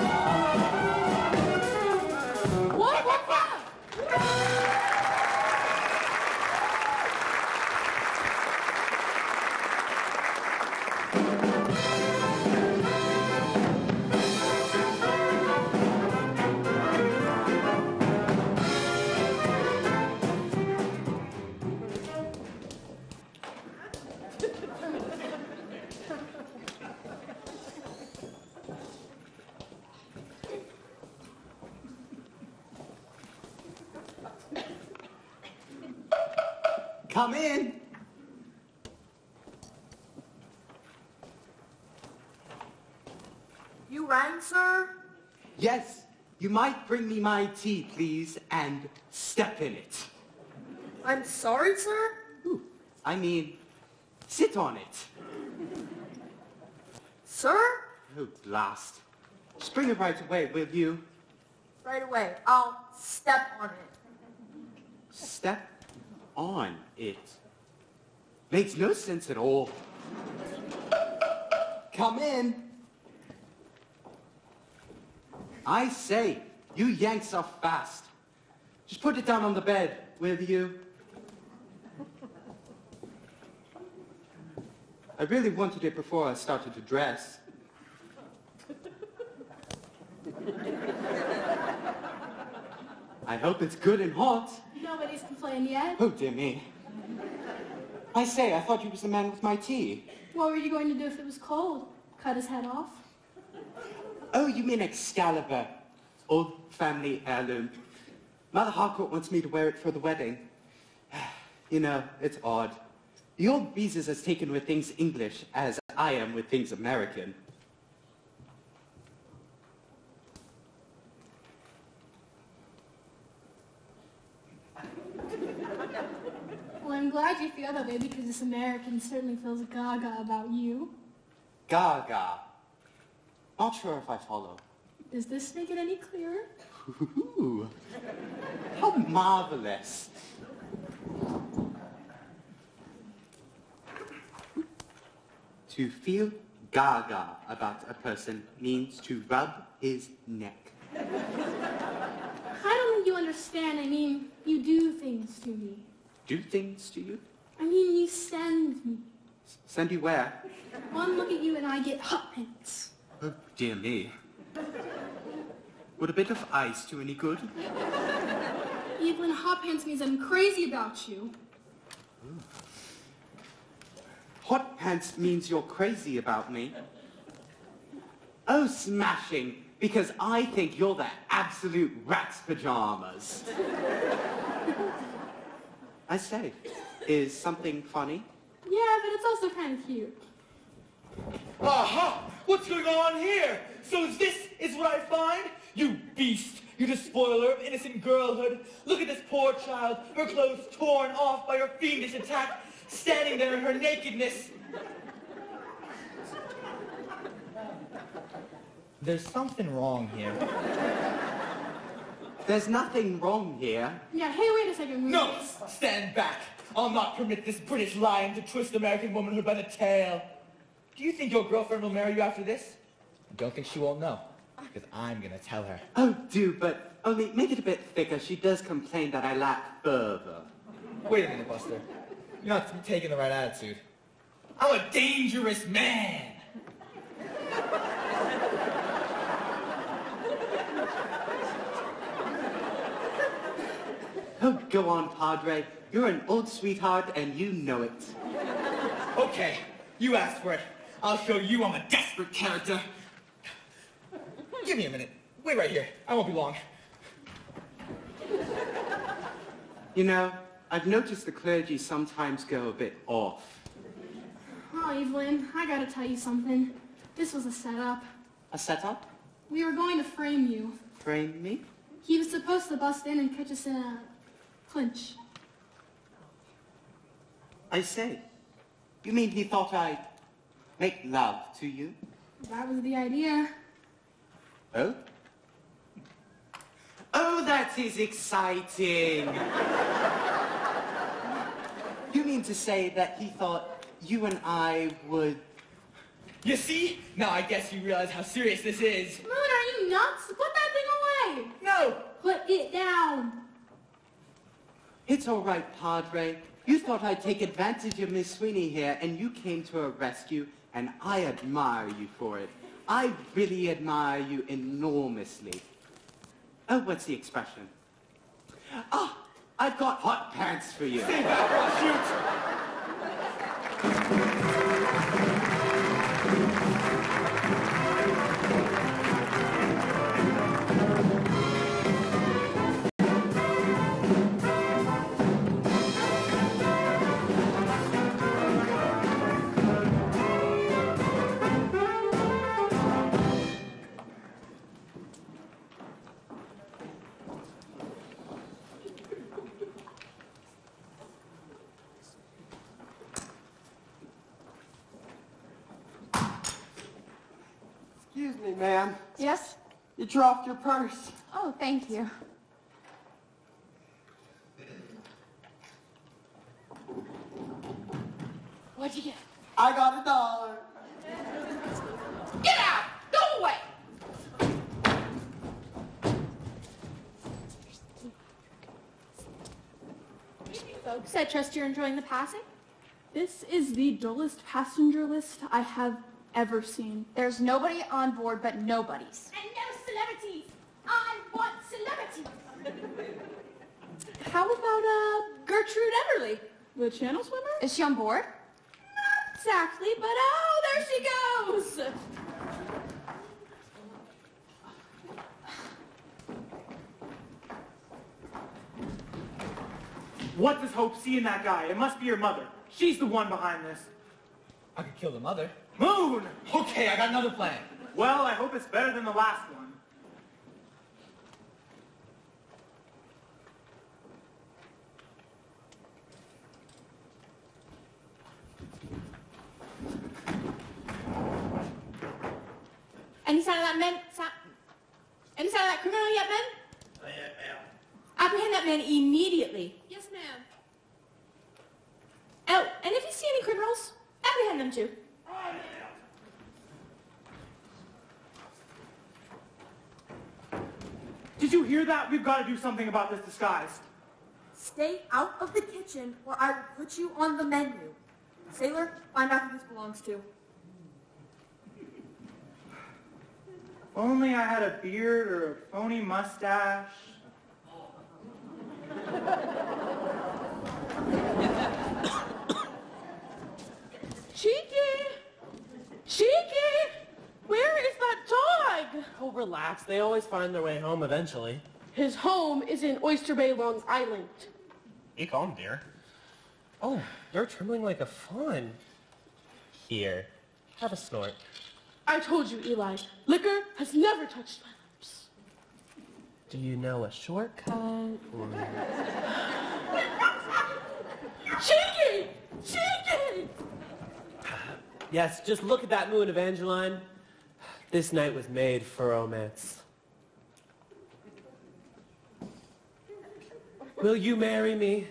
What? What? What? Come in. You rang, sir? Yes, you might bring me my tea, please, and step in it. I'm sorry, sir? Ooh, I mean, sit on it. Sir? Oh, blast. Just bring it right away, will you? Right away. I'll step on it. Step on it. Makes no sense at all. Come in. I say, you yanks are fast. Just put it down on the bed, will you? I really wanted it before I started to dress. I hope it's good and hot. Nobody's complained yet. Oh, dear me. I say, I thought you was the man with my tea. What were you going to do if it was cold? Cut his head off? Oh, you mean Excalibur. Old family heirloom. Mother Harcourt wants me to wear it for the wedding. You know, it's odd. The old Beezus as taken with things English as I am with things American. Well, I'm glad you feel that way because this American certainly feels gaga about you. Gaga. Not sure if I follow. Does this make it any clearer? Ooh. How marvelous. To feel gaga about a person means to rub his neck. understand. I mean, you do things to me. Do things to you? I mean, you send me. Send you where? One look at you and I get hot pants. Oh, dear me. Would a bit of ice do any good? Evelyn, hot pants means I'm crazy about you. Hot pants means you're crazy about me. Oh, smashing. Because I think you're the absolute rat's pajamas. I say, is something funny? Yeah, but it's also kind of cute. Aha! What's going on here? So this is what I find? You beast! You're the spoiler of innocent girlhood. Look at this poor child, her clothes torn off by your fiendish attack, standing there in her nakedness. There's something wrong here. There's nothing wrong here. Yeah, hey, wait a second. No! Stand back! I'll not permit this British lion to twist American womanhood by the tail. Do you think your girlfriend will marry you after this? I don't think she won't know, because I'm gonna tell her. Oh, do, but only make it a bit thicker. She does complain that I lack fervor. Wait a minute, Buster. You're not taking the right attitude. I'm a dangerous man! Oh, go on, Padre. You're an old sweetheart, and you know it. Okay, you asked for it. I'll show you I'm a desperate character. Give me a minute. Wait right here. I won't be long. You know, I've noticed the clergy sometimes go a bit off. Oh, Evelyn, I gotta tell you something. This was a setup. A setup? We were going to frame you. Frame me? He was supposed to bust in and catch us in a clinch. I say, you mean he thought I'd make love to you? That was the idea. Oh? Oh, that is exciting! You mean to say that he thought you and I would... You see? Now I guess you realize how serious this is. Moon, are you nuts? Put that thing away! No! Put it down! It's all right, Padre. You thought I'd take advantage of Miss Sweeney here, and you came to her rescue, and I admire you for it. I really admire you enormously. Oh, what's the expression? Ah, I've got hot pants for you. Stay back or I'll shoot! Excuse me, ma'am. Yes? You dropped your purse. Oh, thank you. What'd you get? I got $1. Get out! Go away! Folks, I trust you're enjoying the passing? This is the dullest passenger list I have ever seen. There's nobody on board but nobodies. And no celebrities! I want celebrities! How about, Gertrude Everly? The channel swimmer? Is she on board? Not exactly, but oh, there she goes! What does Hope see in that guy? It must be your mother. She's the one behind this. I could kill the mother. Moon! Okay, I got another plan. Well, I hope it's better than the last one. Any sign of that man? Any sign of that criminal yet, men? Apprehend that man immediately. Yes, ma'am. Oh, and if you see any criminals, apprehend them too. Did you hear that? We've got to do something about this disguise. Stay out of the kitchen or I will put you on the menu. Sailor, find out who this belongs to. If only I had a beard or a phony mustache. Cheeky! Cheeky! Where is that dog? Oh, relax. They always find their way home eventually. His home is in Oyster Bay, Long Island. Be calm, dear. Oh, you're trembling like a fawn. Here, have a snort. I told you, Eli, liquor has never touched my lips. Do you know a shortcut? Cheeky! Cheeky! Yes, just look at that moon, Evangeline. This night was made for romance. Will you marry me?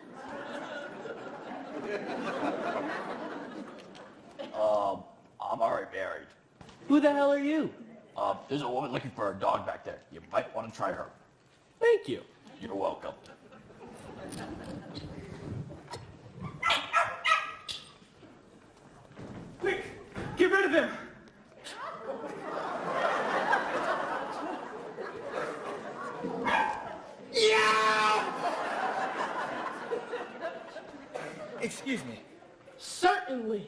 I'm already married. Who the hell are you? There's a woman looking for a dog back there. You might want to try her. Thank you. You're welcome. Quick! Get rid of him! Excuse me. Certainly.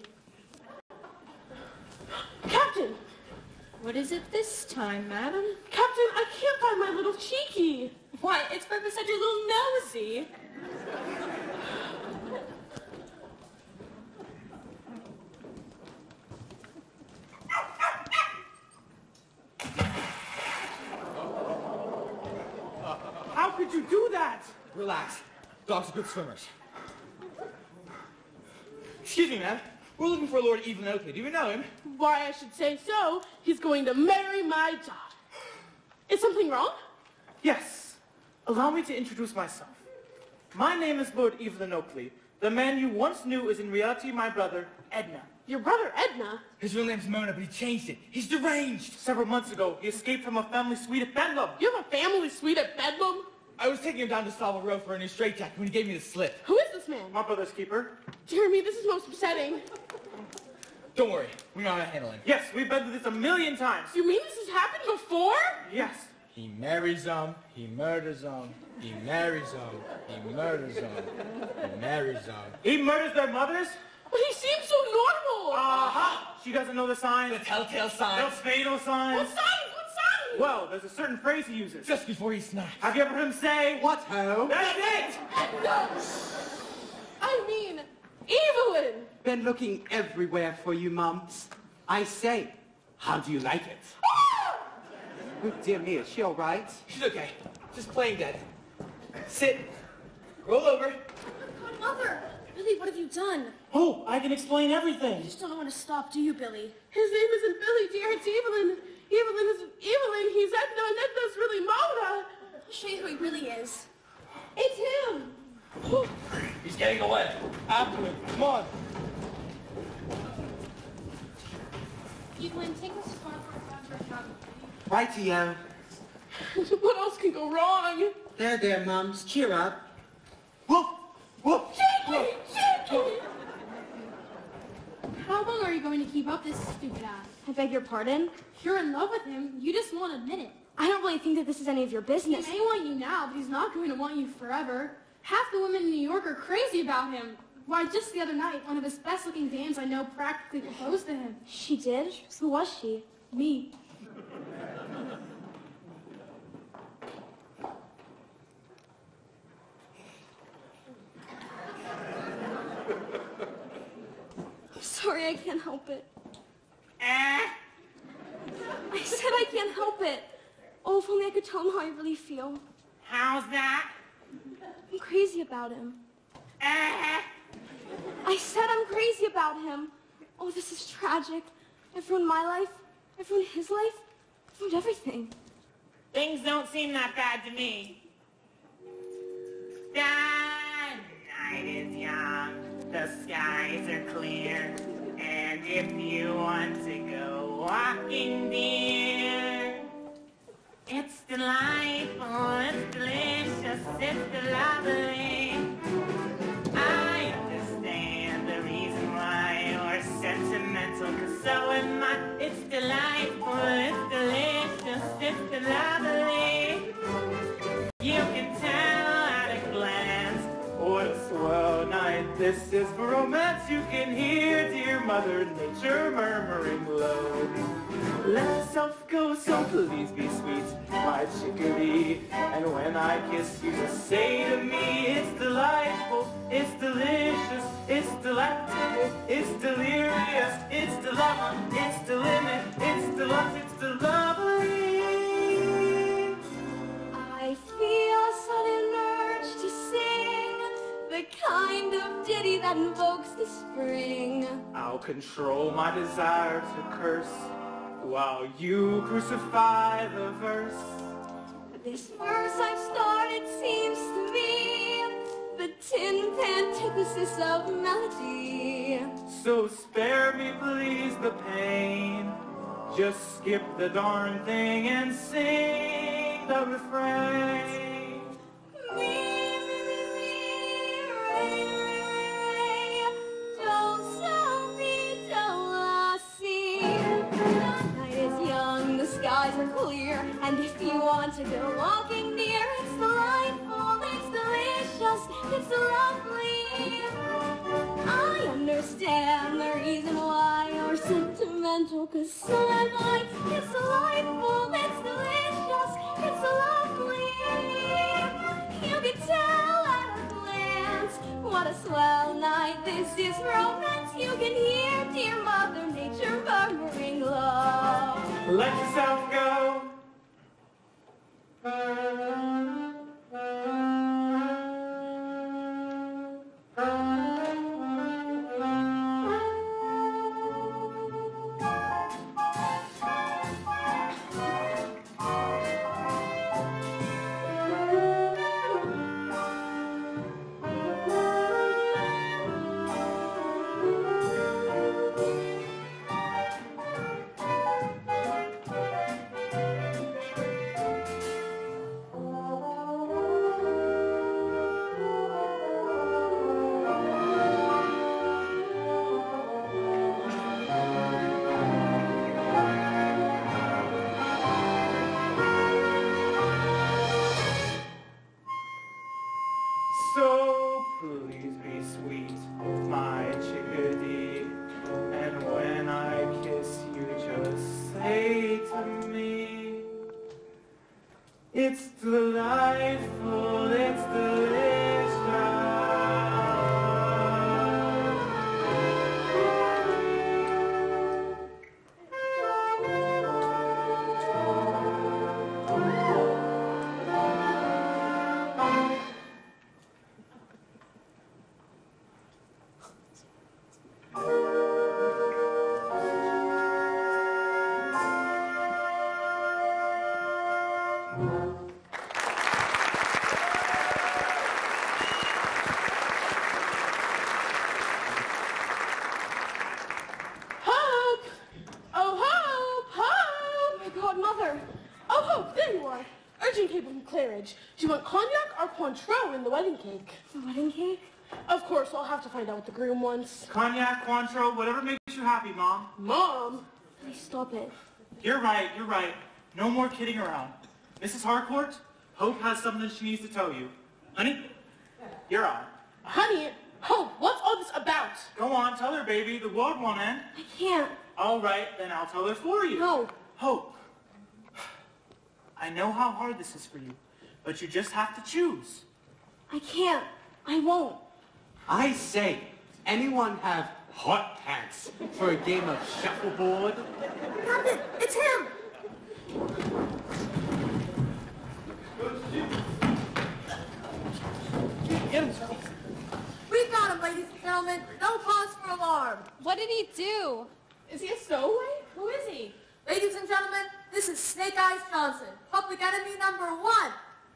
Captain! What is it this time, madam? Captain, I can't find my little Cheeky. Why, it's Purple said you're a little nosy. How could you do that? Relax. Dogs are good swimmers. Excuse me, ma'am. We're looking for Lord Evelyn Oakley. Do you know him? Why, I should say so. He's going to marry my daughter. Is something wrong? Yes. Allow me to introduce myself. My name is Lord Evelyn Oakley. The man you once knew is in reality my brother, Edna. Your brother, Edna? His real name's Mona, but he changed it. He's deranged. Several months ago, he escaped from a family suite at Bedlam. You have a family suite at Bedlam? I was taking him down to Savile Row for a new straitjacket when he gave me the slip. Who is this man? My brother's keeper. Dear me, this is most upsetting. Don't worry. We know how to handle him. Yes, we've been through this a million times. You mean this has happened before? Yes. He marries them. He murders them. He marries them. He murders them. He marries them. He murders their mothers? But he seems so normal. Aha! She doesn't know the signs. The telltale signs. The fatal signs. What signs? What signs? Well, there's a certain phrase he uses. Just before he snaps. Have you ever heard him say? What ho? That's it! No. I mean, Evelyn. Been looking everywhere for you, Mumps. I say, how do you like it? Oh, dear me, is she all right? She's okay. Just playing dead. Sit. Roll over. God, Mother! Billy, what have you done? Oh, I can explain everything. You just don't know when to stop, do you, Billy? His name isn't Billy, dear. It's Evelyn. Evelyn is Evelyn. He's Edna, and Edna's really Mona. I'll show you who he really is. It's him. He's getting away. After him. Come on. Evelyn, take this spot for a shot. Rightio. What else can go wrong? There, Mums. Cheer up. Woof! Woof! Cheeky! Cheeky! How long are you going to keep up this stupid ass? I beg your pardon? You're in love with him. You just won't admit it. I don't really think that this is any of your He business. may want you now, but he's not going to want you forever. Half the women in New York are crazy about him. Why, just the other night, one of his best-looking dames I know practically proposed to him. She did? Who was she? Me. Sorry, I can't help it. I said I can't help it. Oh, if only I could tell him how I really feel. How's that? I'm crazy about him. I said I'm crazy about him. Oh, this is tragic. I've ruined my life. I've ruined his life. I've ruined everything. Things don't seem that bad to me. The night is young, the skies are clear, and if you want to go walking, dear, it's delightful You can tell at a glance. What a swell night this is for romance. You can hear dear Mother Nature murmuring low. Let yourself go, so please be sweet, my chickadee. And when I kiss you, just say to me, it's delightful, it's delicious, it's delectable, it's delirious, it's delightful, it's delimit, it's deluxe, it's delovely. I feel a sudden urge to sing the kind of ditty that invokes the spring. I'll control my desire to curse while you crucify the verse. This verse I've started seems to me the tin antithesis of melody. So spare me, please, the pain. Just skip the darn thing and sing the refrain. Don't tell me till I see. The night is young, the skies are clear, and if you want to go walking near, it's delightful, it's delicious, it's lovely. I understand the reason why you're sentimental, 'cause so am I. It's delightful, it's delicious, it's lovely. You can tell at a glance what a swell night this is romance. You can hear dear Mother Nature murmuring low. Let yourself go. So please be sweet, my chickadee. And when I kiss you, just say to me, it's delightful, it's delicious. Hope! Oh, Hope! Hope! Oh, my God, Mother! Oh, Hope, there you are. Urgent cable from Claridge. Do you want cognac or Cointreau in the wedding cake? The wedding cake? Of course, I'll have to find out what the groom wants. Cognac, Cointreau, whatever makes you happy, Mom. Mom? Please stop it. You're right, you're right. No more kidding around. Mrs. Harcourt, Hope has something she needs to tell you. Honey, you're on. Honey, Hope, what's all this about? Go on, tell her, baby. The world won't end. I can't. All right, then I'll tell her for you. No. Hope, I know how hard this is for you, but you just have to choose. I can't. I won't. I say, anyone have hot pants for a game of shuffleboard? Captain, it's him! We got him, ladies and gentlemen. No cause for alarm. What did he do? Is he a stowaway? Who is he? Ladies and gentlemen, this is Snake Eyes Johnson, public enemy number 1.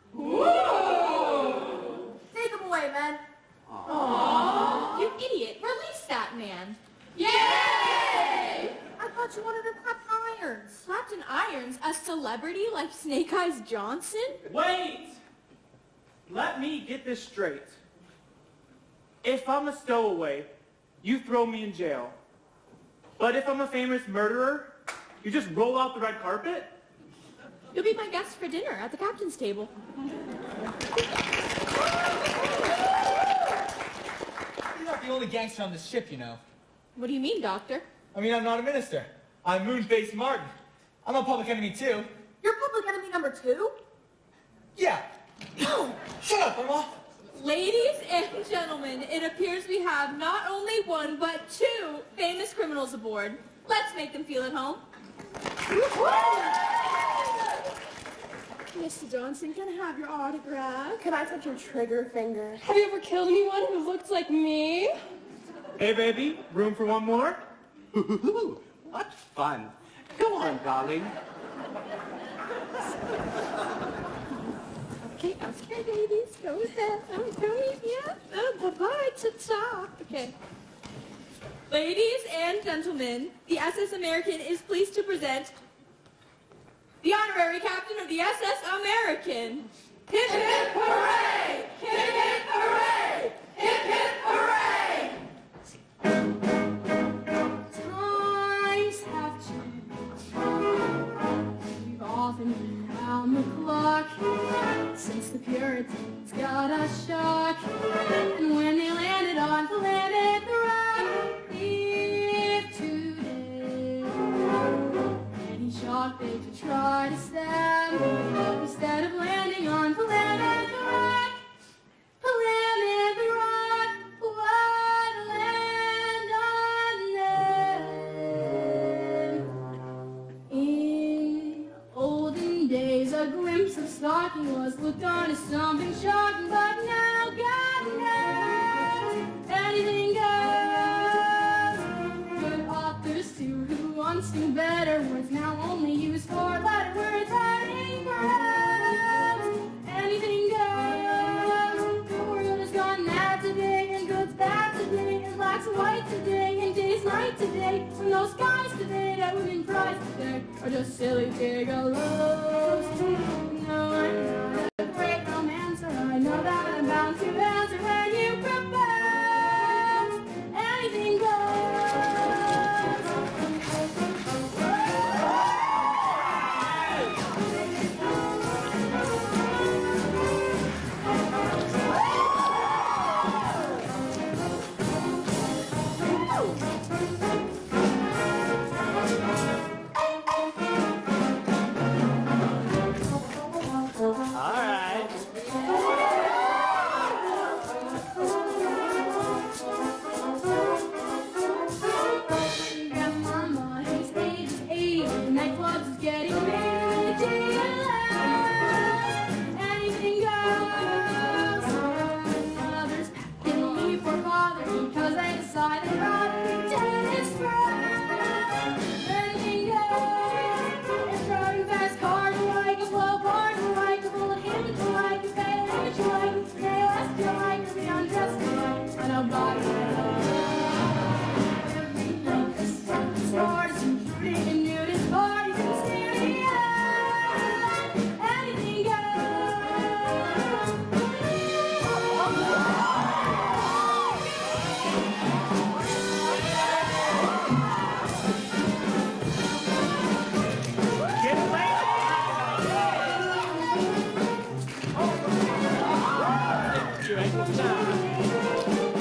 Whoa! Take him away, men. Aww. You idiot. Release that man. Yay! I thought you wanted to clap irons. Slapped in irons? A celebrity like Snake Eyes Johnson? Wait! Let me get this straight. If I'm a stowaway, you throw me in jail. But if I'm a famous murderer, you just roll out the red carpet? You'll be my guest for dinner at the captain's table. You're not the only gangster on this ship, you know. What do you mean, Doctor? I mean, I'm not a minister. I'm Moonface Martin. I'm a public enemy, too. You're public enemy number 2? Yeah. Shut up, Irma. Ladies and gentlemen, it appears we have not only one, but 2 famous criminals aboard. Let's make them feel at home. Mr. Johnson, can I have your autograph? Can I touch your trigger finger? Have you ever killed anyone who looks like me? Hey, baby, room for one more? What fun. Go on, darling. Okay, babies, go with that. I'm going, yeah. Bye-bye, ta-ta. Okay. Ladies and gentlemen, the SS American is pleased to present the honorary captain of the SS American. Hip, hip, hooray! Hip, hip, hooray! Hip, hip, hooray! Times have changed. We've often been round the clock since the Puritans got a shock. And when they landed on Planet Rock, if today any shock they could try to stem, instead of landing on Planet Rock, Planet Rock would land on them. In olden days, a glimpse of stocking was looked on as something shocking, but now God knows anything goes. Good authors too, who once knew better words, now only use 4-letter words hiding prose. Anything goes. The world has gone mad today, and good's bad today, and black's white today, and day's night today. When those guys today that women prize today are just silly gigolos. No, I'm not a great romancer. I know that I'm bound to answer when you propose. Anything goes. All right. Grandmama, his age is 80, nightclubs is getting made. Do you love? Anything goes. Mothers packing leave for father because they decided rather be tennis bros. Anything goes. And driving fast cars are like a slow cars are like a bullet him to like a bad image like they left you like to be undressed like and a body. Every night the sun's stars and shooting and nudist parties and stereo. Anything Get away! Your ankles down.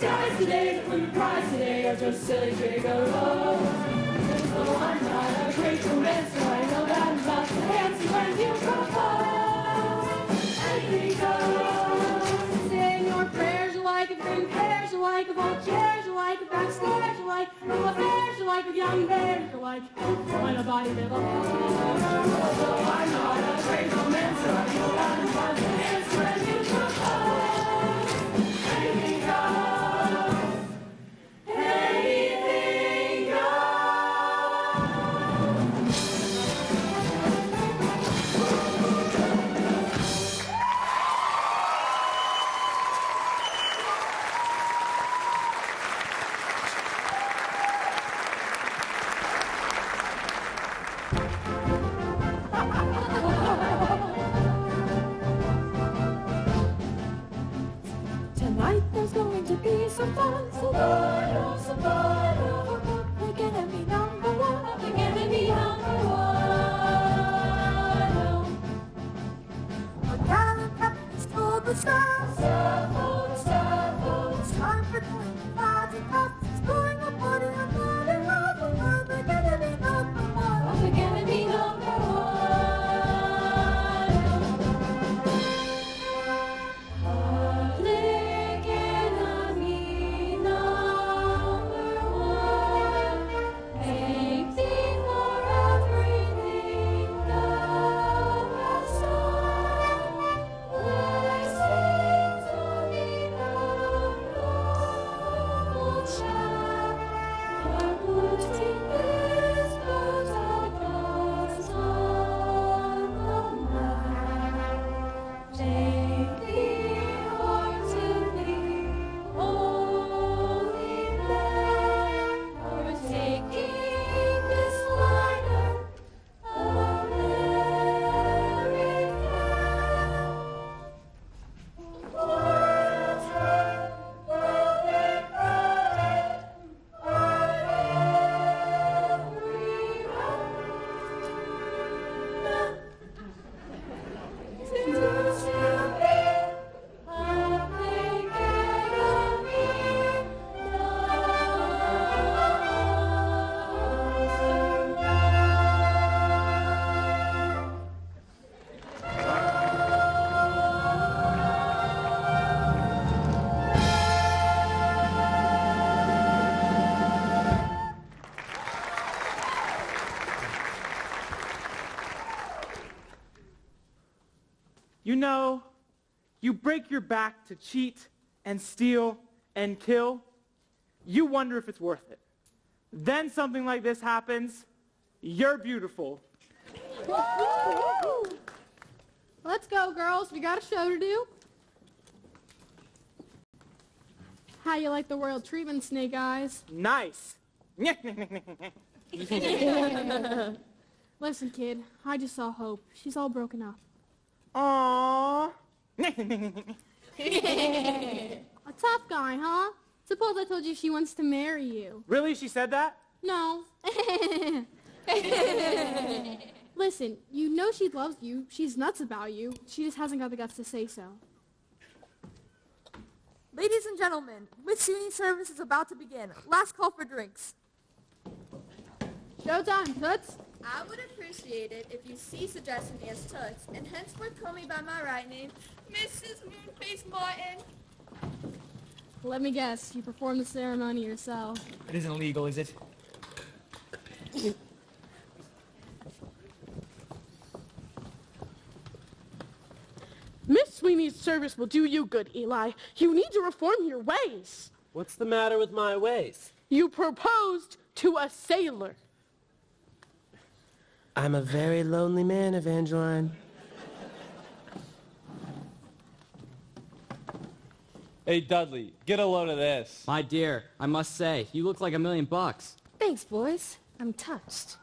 Skies today, the food prize today are just silly gigolos. So I'm not a great romancer, I know that I'm not the handsome friend you propose. Anything goes. Saying your prayers alike, of green pears alike, of old chairs alike, of backstairs alike, of affairs alike, of young bears alike. When a body never So I'm not a great romancer, I know that I'm not the handsome friend you propose. Anything goes. Anything goes. Tonight there's going to be some fun, so Lord, oh, some fun. For public enemy number one, public enemy number one. A gallant captain's told the staff, it's time for doing pads and cups. It's going a party and party round for public enemy number one, public enemy number one. Public enemy number one. Thank thee for everything thou hast done. Blessings on thee, thou noble chap. For putting this boat across on the map. Take thee heartily, holy man, for taking this liner of America. You know, you break your back to cheat and steal and kill. You wonder if it's worth it. Then something like this happens. You're beautiful. Let's go, girls. We got a show to do. How you like the royal treatment, Snake Eyes? Nice. Listen, kid, I just saw Hope. She's all broken up. Aww. A tough guy, huh? Suppose I told you she wants to marry you. Really? She said that? No. Listen, you know she loves you. She's nuts about you. She just hasn't got the guts to say so. Ladies and gentlemen, Miss Sweeney's service is about to begin. Last call for drinks. Showtime, Toots. I would appreciate it if you cease addressing me as Toots, and henceforth call me by my right name, Mrs. Moonface Martin. Let me guess, you performed the ceremony yourself. It isn't illegal, is it? Miss Sweeney's service will do you good, Eli. You need to reform your ways. What's the matter with my ways? You proposed to a sailor. I'm a very lonely man, Evangeline. Hey, Dudley, get a load of this. My dear, I must say, you look like $1 million. Thanks, boys. I'm touched.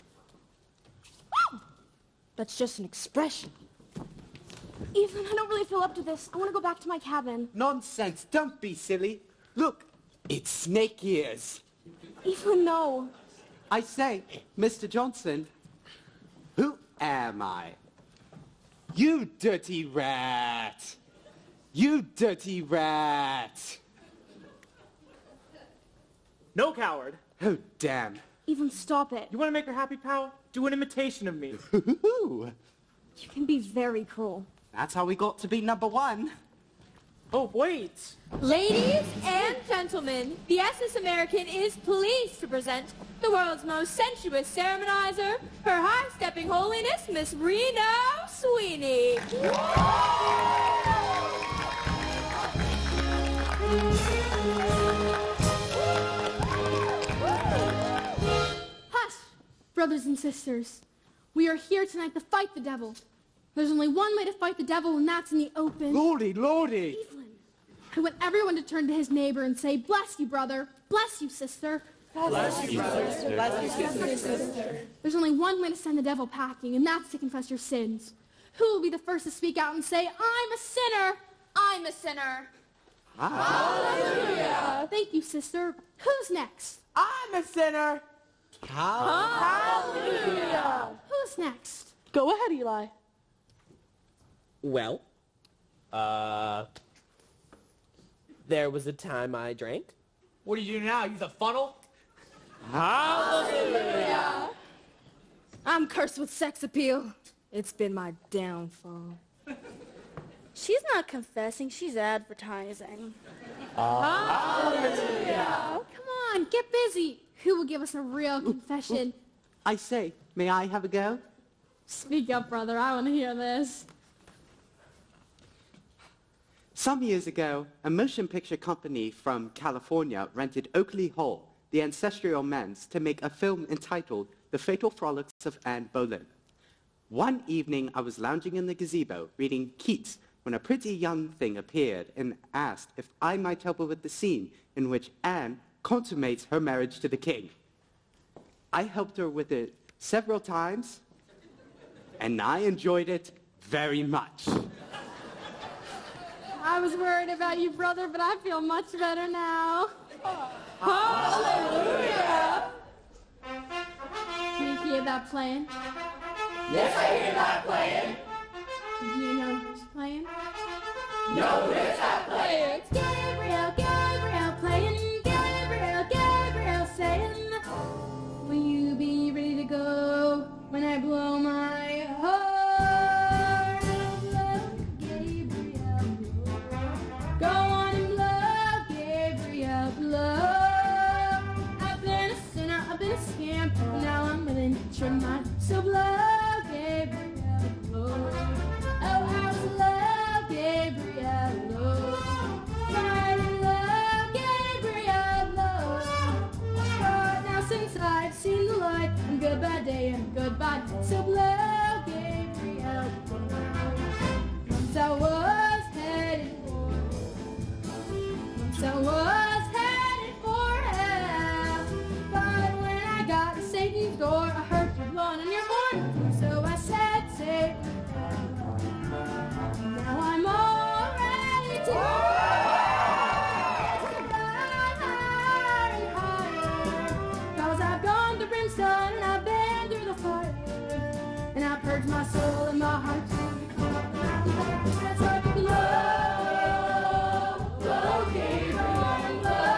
That's just an expression. Ethan, I don't really feel up to this. I want to go back to my cabin. Nonsense. Don't be silly. Look, it's snake ears. Ethan, no. I say, Mr. Johnson, who am I? You dirty rat. You dirty rat. No coward. Oh, damn. Evelyn, stop it. You want to make her happy, pal? Do an imitation of me. You can be very cruel. That's how we got to be number one. Oh, wait. Ladies and gentlemen, the SS American is pleased to present the world's most sensuous ceremonizer, Her High-Stepping Holiness, Miss Reno Sweeney. Hush, brothers and sisters. We are here tonight to fight the devil. There's only one way to fight the devil, and that's in the open. Lordy, Lordy. Evelyn, I want everyone to turn to his neighbor and say, bless you, brother. Bless you, sister. Bless you, brother. Bless you, sister. There's only one way to send the devil packing, and that's to confess your sins. Who will be the first to speak out and say, I'm a sinner? I'm a sinner. Hallelujah. Thank you, sister. Who's next? I'm a sinner. Hallelujah. Who's next? Go ahead, Eli. Well, there was a time I drank. What do you do now? Use a funnel? Hallelujah. I'm cursed with sex appeal. It's been my downfall. She's not confessing, she's advertising. Hallelujah. Come on, get busy. Who will give us a real confession? I say, may I have a go? Speak up, brother. I want to hear this. Some years ago, a motion picture company from California rented Oakley Hall, the ancestral manse, to make a film entitled The Fatal Frolics of Anne Boleyn. One evening, I was lounging in the gazebo reading Keats when a pretty young thing appeared and asked if I might help her with the scene in which Anne consummates her marriage to the king. I helped her with it several times, and I enjoyed it very much. I was worried about you, brother, but I feel much better now. Hallelujah. Can you hear that playing? Yes, I hear that playing. Do you know who's playing? No, where's that playing? It's Gabriel, Gabriel playing. Gabriel, Gabriel saying, will you be ready to go when I blow my horn? Blow, Gabriel, blow. Go on and blow, Gabriel, blow. I've been a sinner, I've been a scamp, now I'm willing to trim my, so blow, Gabriel, blow. Oh, I was love, Gabriel, blow. Fire, love, Gabriel, blow. But now since I've seen the light, and goodbye day and goodbye, so blow, Gabriel, blow. Once I was headed for hell, but when I got to Satan's door, I heard you blowing on your horn, so I said, say, now I'm all ready to higher and higher, 'cause I've gone through brimstone and I've been through the fire, and I've purged my soul and my heart. That's why people blow, Gabriel,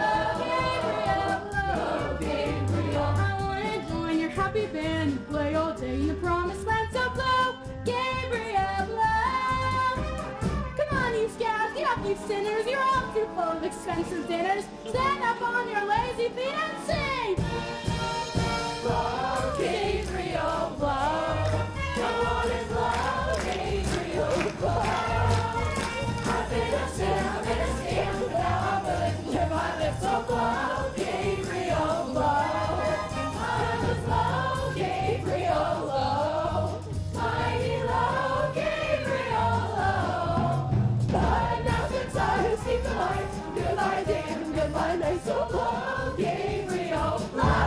blow, Gabriel. I wanna join your happy band and play all day in the promised land, so blow, Gabriel, blow. Come on, you scabs, get up, you sinners. You're all too full of expensive dinners. Stand up on your lazy feet and sing. Blow, Gabriel, blow. Come on and blow, Gabriel, blow. I've been a sinner, I've been a scam, but now I'm willing to live my life, so blow, Gabriel, blow. I'm a blow, Gabriel, blow. Mighty low, Gabriel, low. But now since I have seen the light, goodbye day and goodbye night, so blow, Gabriel, blow.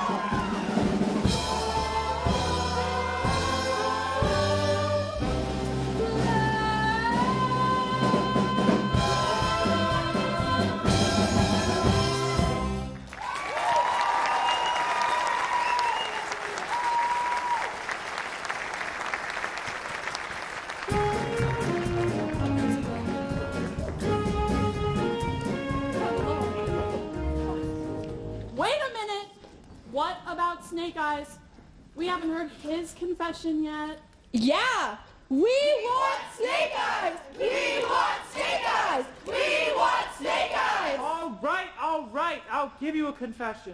Wait a minute. What about Snake Eyes? We haven't heard his confession yet. Yeah! We want Snake Eyes! We want Snake Eyes! We want Snake Eyes! All right, I'll give you a confession.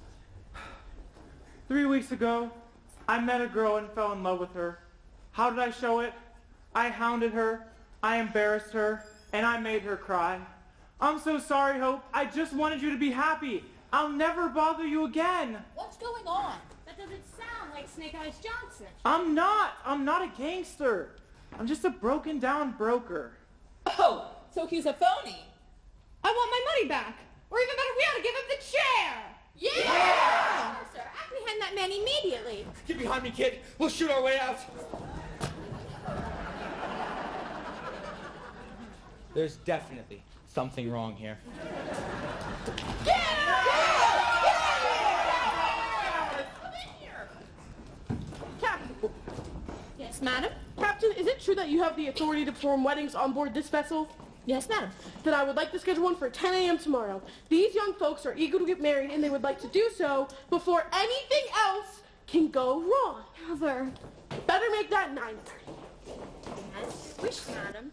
3 weeks ago, I met a girl and fell in love with her. How did I show it? I hounded her, I embarrassed her, and I made her cry. I'm so sorry, Hope. I just wanted you to be happy. I'll never bother you again. What's going on? That doesn't sound like Snake Eyes Johnson. I'm not a gangster. I'm just a broken down broker. Oh, so he's a phony. I want my money back. Or even better, we ought to give him the chair. Yeah! Sir, apprehend that man immediately. Get behind me, kid. We'll shoot our way out. There's definitely something wrong here. Captain. Yes, madam? Captain, is it true that you have the authority to perform weddings on board this vessel? Yes, madam. Then I would like to schedule one for 10 a.m. tomorrow. These young folks are eager to get married and they would like to do so before anything else can go wrong. Mother. Better make that 9:30. As you wish, madam.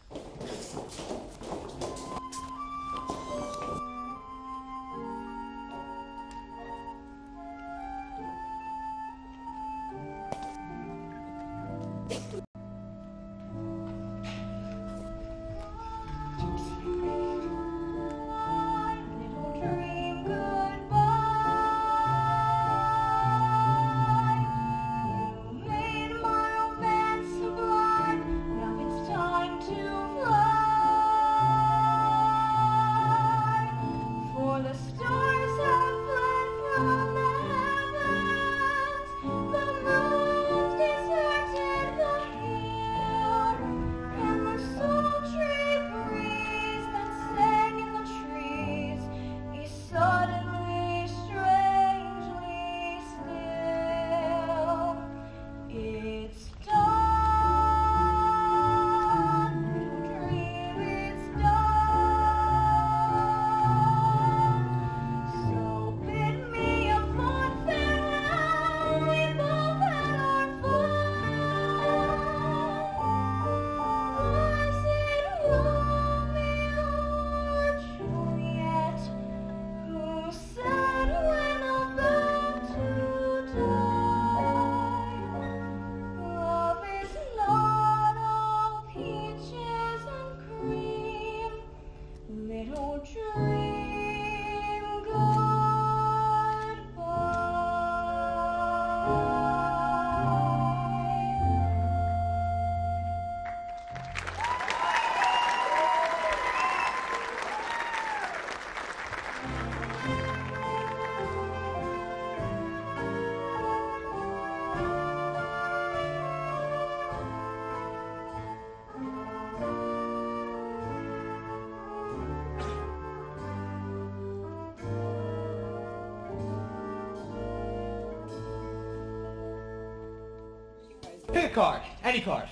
Pick a card. Any card.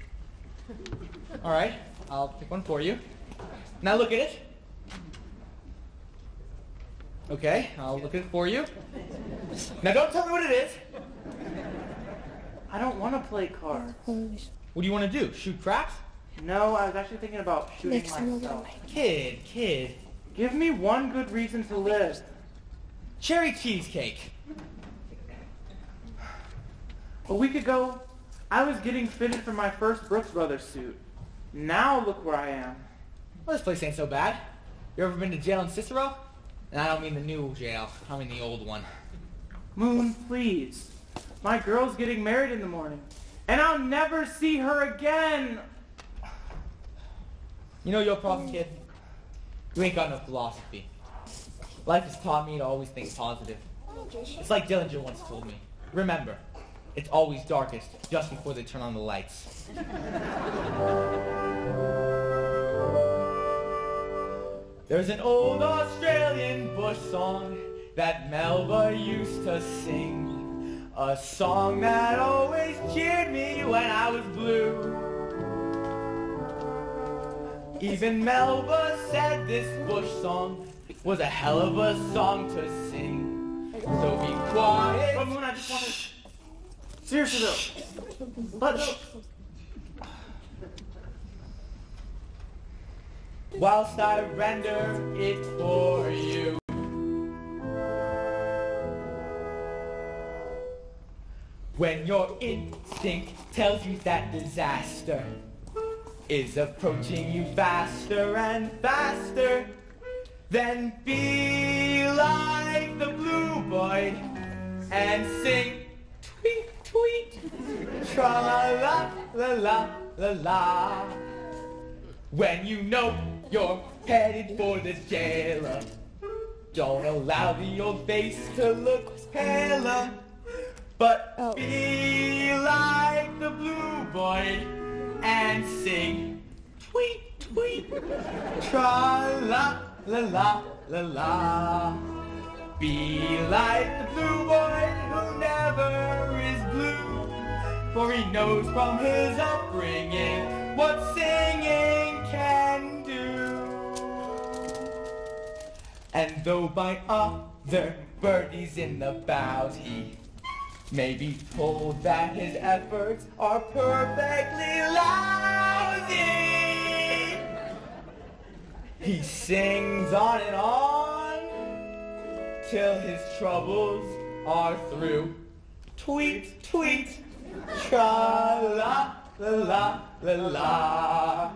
All right. I'll pick one for you. Now look at it. Okay. I'll look at it for you. Now don't tell me what it is. I don't want to play cards. What do you want to do? Shoot craps? No, I was actually thinking about shooting myself. Kid. Give me one good reason to live. Cherry cheesecake. A week ago, I was getting fitted for my first Brooks Brothers suit. Now look where I am. Well, this place ain't so bad. You ever been to jail in Cicero? And I don't mean the new jail. I mean the old one. Moon, please. My girl's getting married in the morning. And I'll never see her again. You know your problem, kid? You ain't got no philosophy. Life has taught me to always think positive. It's like Dillinger once told me. Remember, it's always darkest just before they turn on the lights. There's an old Australian bush song that Melba used to sing. A song that always cheered me when I was blue. Even Melba said this bush song was a hell of a song to sing. So be quiet. But Moon, I just want to... Seriously though. But... Whilst I render it for you. When your instinct tells you that disaster is approaching you faster and faster, then be like the blue boy and sing tweet, tweet, tra-la-la-la-la-la-la. When you know you're headed for the jailer, don't allow the old face to look paler, but be like the blue boy and sing tweet, tweet, tra-la-la-la-la-la. Be like the blue boy who never is blue, for he knows from his upbringing what singing can do. And though by other birdies in the boughs he may be told that his efforts are perfectly lousy, he sings on and on till his troubles are through. Tweet, tweet, tra-la-la-la-la.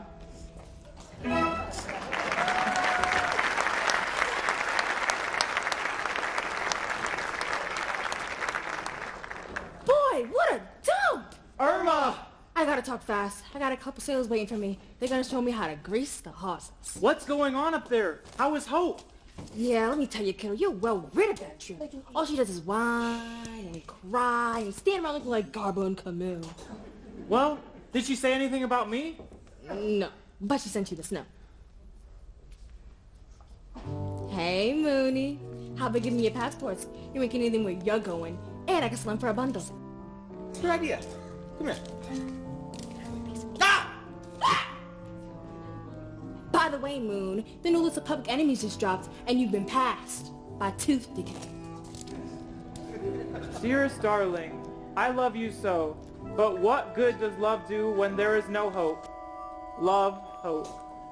Boy, what a dump! Irma! I gotta talk fast. I got a couple sailors waiting for me. They're gonna show me how to grease the horses. What's going on up there? How is Hope? Yeah, let me tell you, kiddo, you're well rid of that tree. All she does is whine and cry and stand around looking like Garbo and Camus. Well, did she say anything about me? No, but she sent you this note. Hey, Mooney. How about giving me your passports? You ain't getting anything where you're going, and I can sell them for a bundle. Good idea. Come here. By the way, Moon, the new list of public enemies just dropped, and you've been passed by tooth decay. Dearest darling, I love you so, but what good does love do when there is no hope? Love, hope.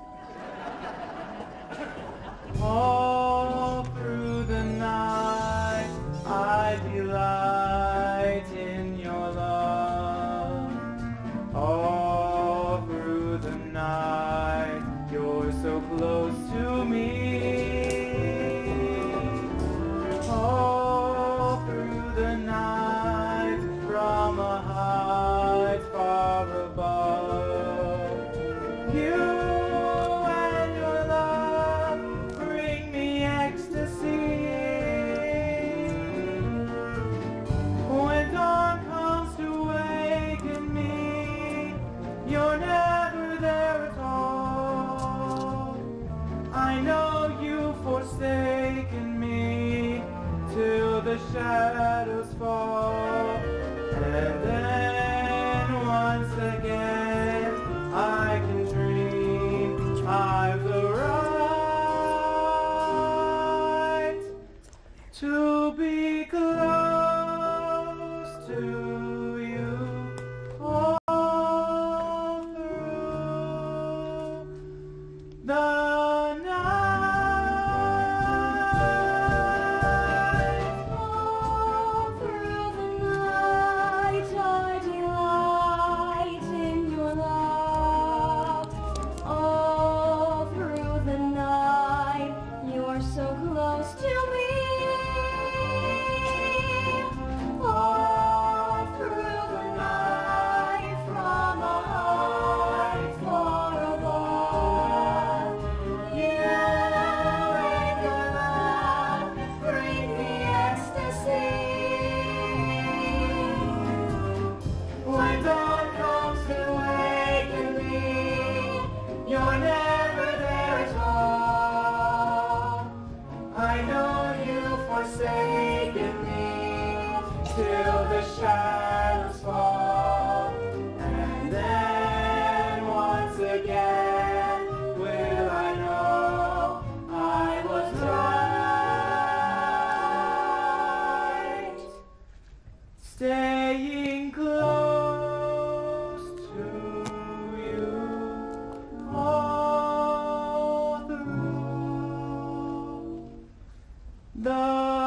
All through the night, I delight in your love. All through the night, you're so close to me. All through the night, from a height far above, you and your love bring me ecstasy. When dawn comes to waken me, you're never there at all. I know you've forsaken me till the shadows fall, and then once again I can dream I've the right to be close to you all through the night. All through the night, I till the shadows fall, and then once again will I know I was right. Staying close to you all through the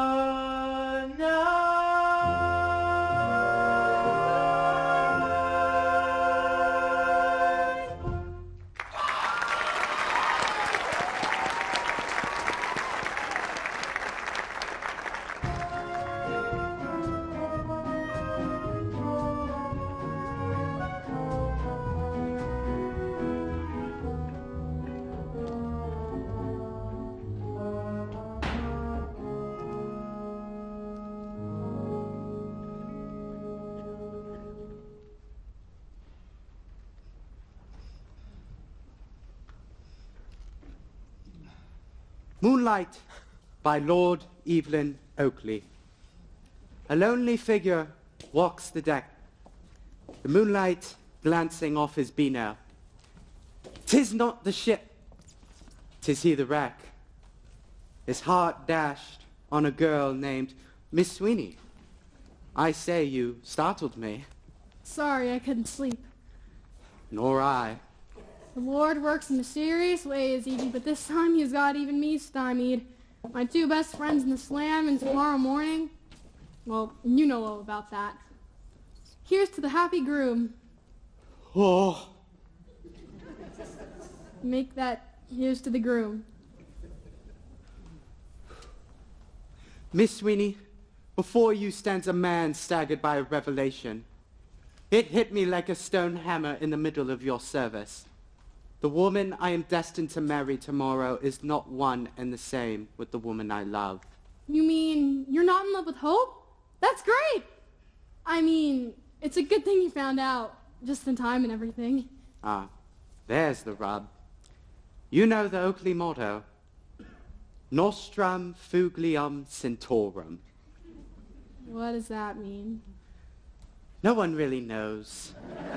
Moonlight by Lord Evelyn Oakley. A lonely figure walks the deck, the moonlight glancing off his beano. 'Tis not the ship, 'tis he the wreck. His heart dashed on a girl named Miss Sweeney. I say you startled me. Sorry, I couldn't sleep. Nor I. The Lord works in mysterious ways, Evie, but this time he's got even me stymied. My two best friends in the slam, and tomorrow morning, well, you know all about that. Here's to the happy groom. Oh. Make that here's to the groom. Miss Sweeney, before you stands a man staggered by a revelation. It hit me like a stone hammer in the middle of your service. The woman I am destined to marry tomorrow is not one and the same with the woman I love. You mean you're not in love with Hope? That's great! I mean, it's a good thing you found out, just in time and everything. Ah, there's the rub. You know the Oakley motto. Nostrum Fuglium Centaurum. What does that mean? No one really knows.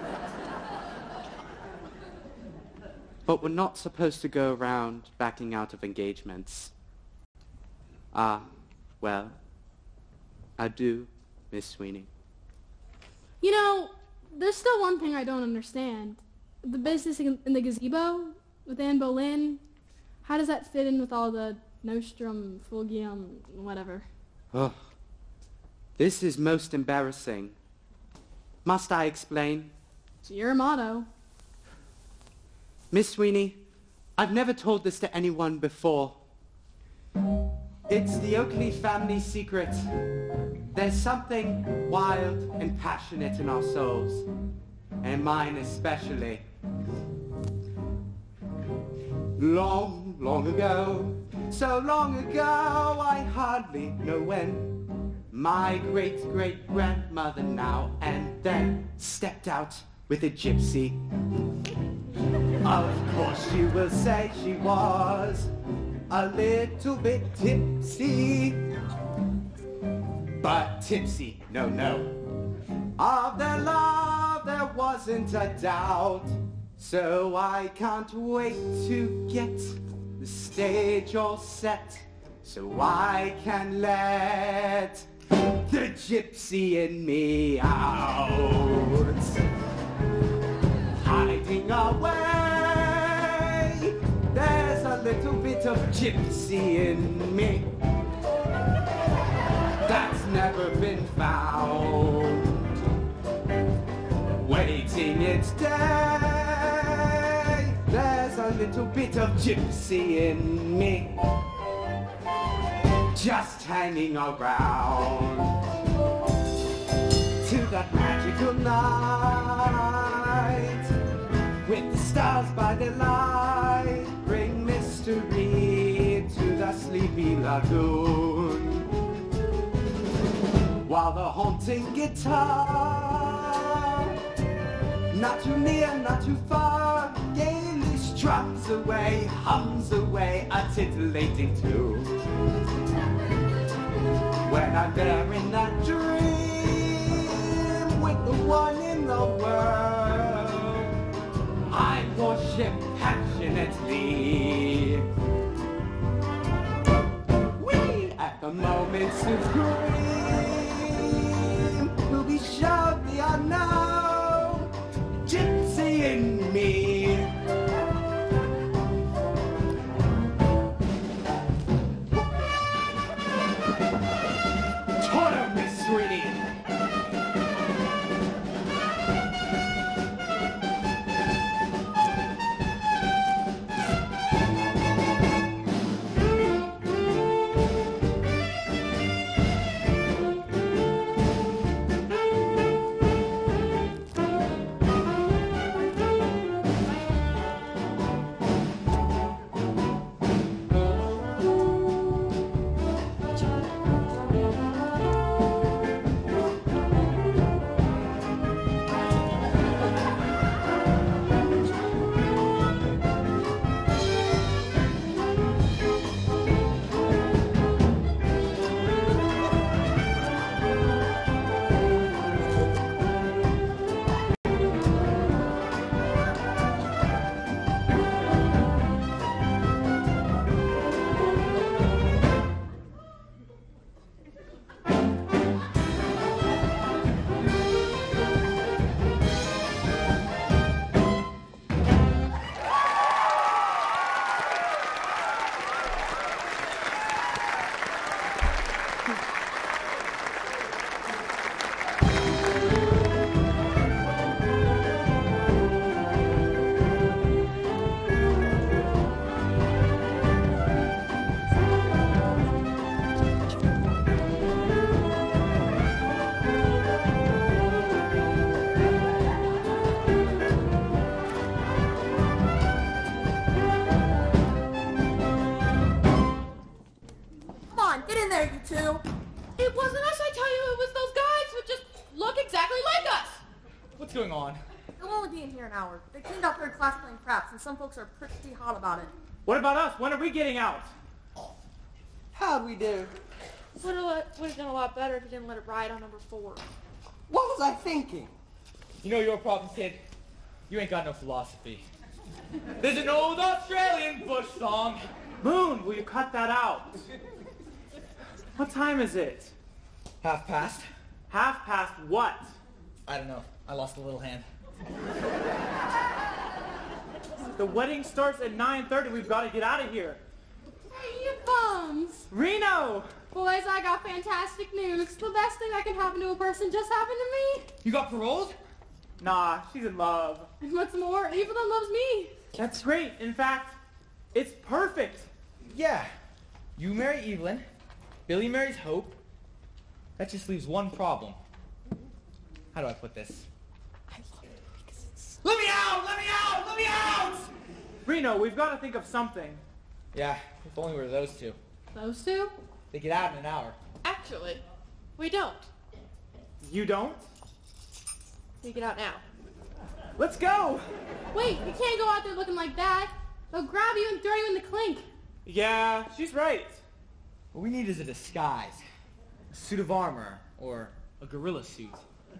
But we're not supposed to go around backing out of engagements. Ah, well, adieu, Miss Sweeney. You know, there's still one thing I don't understand. The business in the gazebo with Anne Boleyn, how does that fit in with all the Nostrum, Fulgium, whatever? Oh, this is most embarrassing. Must I explain? It's your motto. Miss Sweeney, I've never told this to anyone before. It's the Oakley family secret. There's something wild and passionate in our souls, and mine especially. Long, long ago, so long ago, I hardly know when, my great-great-grandmother now and then stepped out with a gypsy. Of course you will say she was a little bit tipsy, but tipsy, no, no. Of their love there wasn't a doubt, so I can't wait to get the stage all set, so I can let the gypsy in me out. Hiding away, there's a little bit of gypsy in me that's never been found, waiting its day. There's a little bit of gypsy in me, just hanging around to that magical night, with the stars by the light, bring mystery to the sleepy lagoon, while the haunting guitar, not too near, not too far, gaily strums away, hums away, a titillating tune. When I'm there in that dream, A moment supreme will be shoved the unknown. Gypsy in me. Toil, Miss Sweeney. Come on, get in there, you two. It wasn't us, I tell you. It was those guys who just look exactly like us. What's going on? They'll only be in here an hour. They cleaned out their class playing craps, and some folks are pretty hot about it. What about us? When are we getting out? How'd we do? Would have done a lot better if you didn't let it ride on number 4. What was I thinking? You know your problem, kid? You ain't got no philosophy. There's an old Australian bush song. Moon, will you cut that out? What time is it? 1/2 Half past what? I don't know. I lost a little hand. The wedding starts at 9:30. We've got to get out of here. Hey, you bums. Reno! Boys, I got fantastic news. The best thing that can happen to a person just happened to me. You got paroled? Nah, she's in love. And what's more, Evelyn loves me. That's great. In fact, it's perfect. Yeah. You marry Evelyn. Billy marries Hope. That just leaves one problem. How do I put this? Let me out! Let me out! Let me out! Reno, we've got to think of something. Yeah, if only we were those two. Those two? They get out in an hour. Actually, we don't. You don't? We get out now. Let's go! Wait, you can't go out there looking like that. They'll grab you and throw you in the clink. Yeah, she's right. What we need is a disguise. A suit of armor. Or a gorilla suit.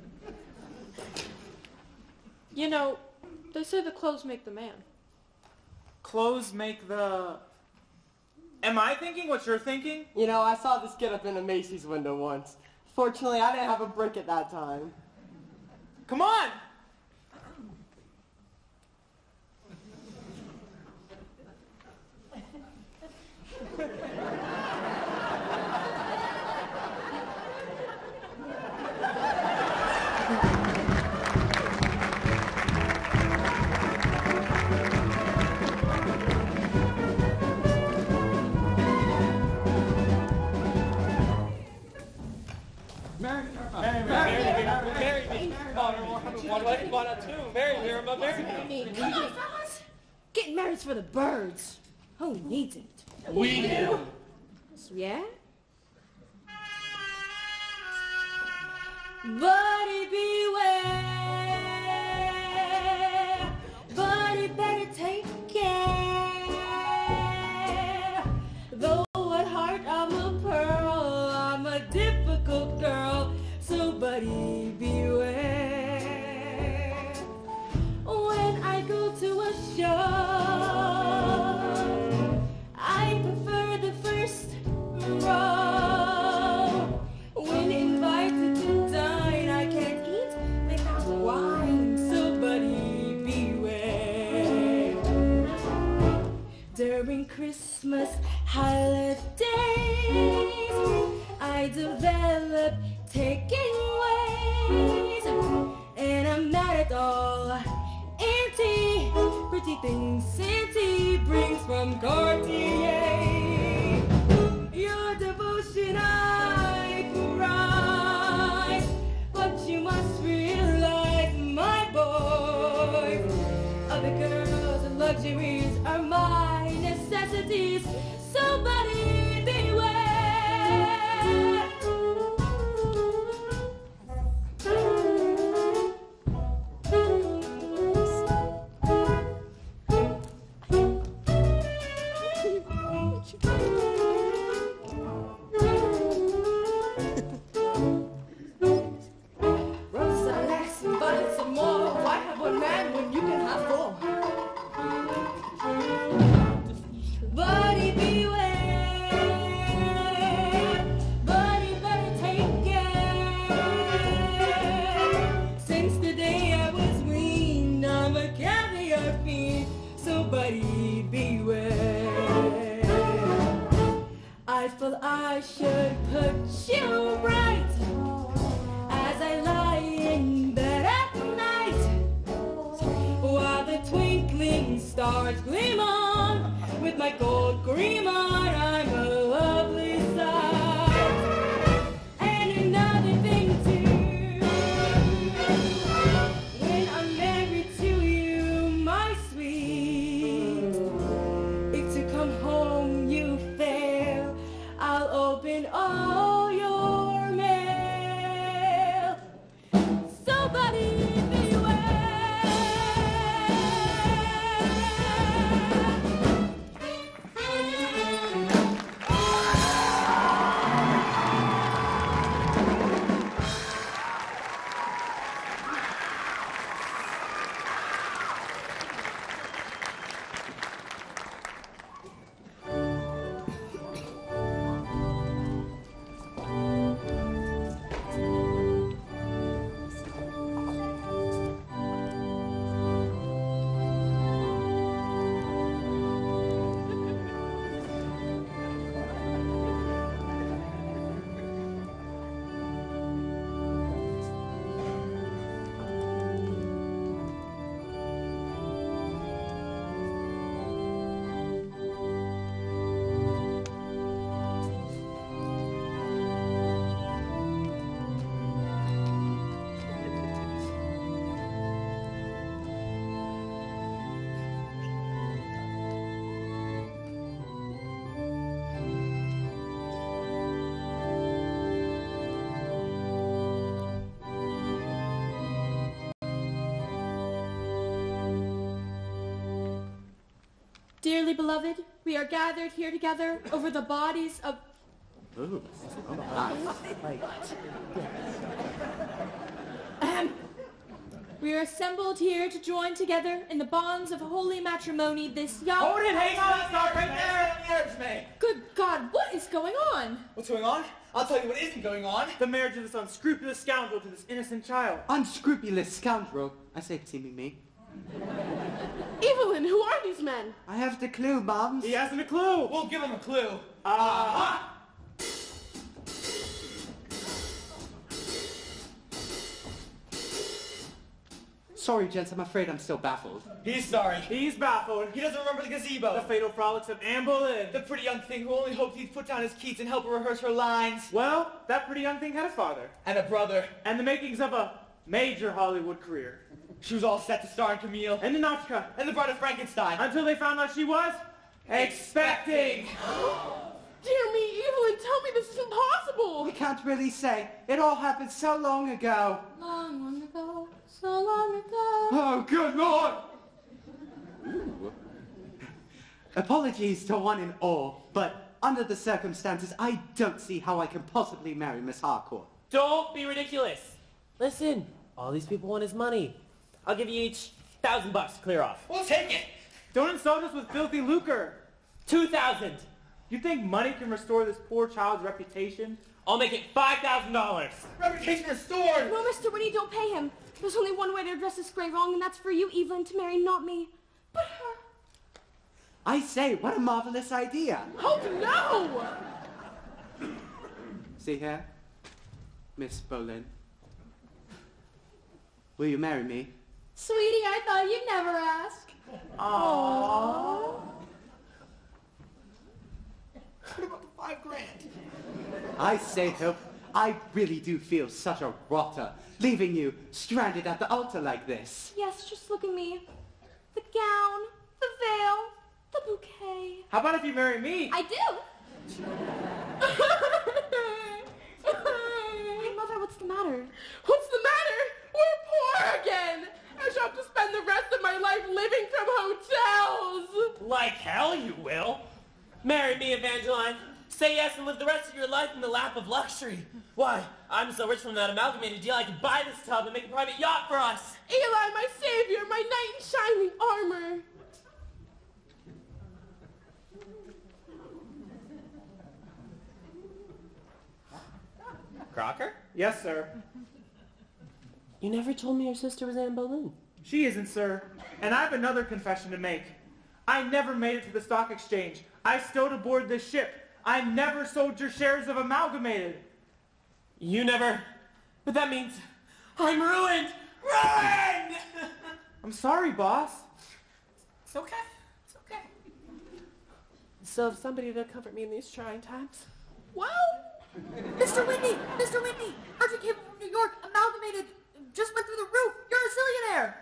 You know, they say the clothes make the man. Clothes make the... Am I thinking what you're thinking? You know, I saw this kid up in a Macy's window once. Fortunately, I didn't have a brick at that time. Come on! Marry me. One wedding, one out two. Marry me, I'm married. Come on, fellas. Getting married's for the birds. Who needs it? We do. Yeah? Buddy, beware. Buddy, better take care. Though at heart I'm a pearl, I'm a difficult girl. So, buddy, beware. When I go to a show, I prefer the first row. taking ways, and I'm not at all anti pretty things Santa brings from Cartier. Your devotion I prize, but you must realize, my boy, other girls and luxuries are my necessities. Somebody beware. Roses are less, but it's more. Why have one man when you can have four? Buddy, beware. Buddy, better take care. Since the day I was weaned, I'm a caviar fiend. So, buddy, beware. I feel I should put you right as I lie in bed at night, while the twinkling stars gleam on. With my gold cream on, I'm a lovely sight. And another thing too, when I'm married to you, my sweet, if to come home you fail, I'll open all your mail. Somebody Dearly beloved, we are gathered here together over the bodies of... Ooh. We are assembled here to join together in the bonds of holy matrimony this young... Hold it, hang on, stop right there. Marriage me. Good God, what is going on? What's going on? I'll tell you what isn't going on. The marriage of this unscrupulous scoundrel to this innocent child. Unscrupulous scoundrel, I say seeming me. Evelyn, who are these men? I have the clue, Moms. He hasn't a clue. We'll give him a clue. Sorry, gents, I'm afraid I'm still baffled. He's sorry. He's baffled. He doesn't remember the gazebo. The fatal frolics of Anne Boleyn. The pretty young thing who only hoped he'd put down his Keats and help her rehearse her lines. Well, that pretty young thing had a father. And a brother. And the makings of a major Hollywood career. She was all set to star in Camille. And Ninotchka. And the Bride of Frankenstein. Until they found out she was... expecting. Dear me, Evelyn, tell me this is impossible. I can't really say. It all happened so long ago. Long, long ago, so long ago. Oh, good Lord! Ooh. Apologies to one and all, but under the circumstances, I don't see how I can possibly marry Miss Harcourt. Don't be ridiculous. Listen, all these people want is money. I'll give you each $1,000 to clear off. We'll take it. Don't insult us with filthy lucre. 2,000. You think money can restore this poor child's reputation? I'll make it $5,000. Reputation restored. No, Mr. Winnie, don't pay him. There's only one way to address this great wrong, and that's for you, Evelyn, to marry not me, but her. I say, what a marvelous idea. Oh, no! See here? Miss Boleyn. Will you marry me? Sweetie, I thought you'd never ask. Aww. What about the $5,000? I say, Hope, I really do feel such a rotter, leaving you stranded at the altar like this. Yes, just look at me. The gown, the veil, the bouquet. How about if you marry me? I do. Hey, Mother, what's the matter? What's the matter? We're poor again. I shall have to spend the rest of my life living from hotels. Like hell you will. Marry me, Evangeline. Say yes and live the rest of your life in the lap of luxury. Why, I'm so rich from that amalgamated deal I could buy this tub and make a private yacht for us. Eli, my savior, my knight in shining armor. Crocker? Yes, sir. You never told me your sister was Anne Boleyn. She isn't, sir. And I have another confession to make. I never made it to the stock exchange. I stowed aboard this ship. I never sold your shares of Amalgamated. You never... But that means I'm ruined! Ruined! I'm sorry, boss. It's okay. It's okay. So if somebody to comfort me in these trying times? Well... Mr. Whitney! Mr. Whitney! Urgent cable from New York, amalgamated, just went through the roof. You're a zillionaire!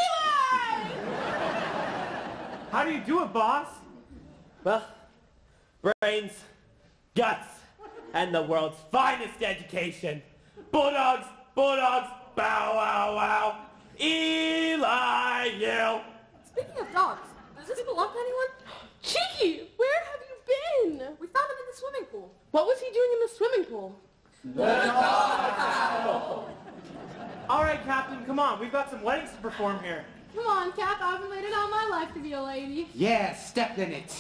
Eli! How do you do it, boss? Well, brains, guts, and the world's finest education. Bulldogs, bulldogs, bow, wow, wow. Eli Yale. Speaking of dogs, does this belong to anyone? Cheeky, where have you been? We found him in the swimming pool. What was he doing in the swimming pool? All right, Captain, come on. We've got some weddings to perform here. Come on, Cap. I've been waiting all my life to be a lady. Yeah, step in it.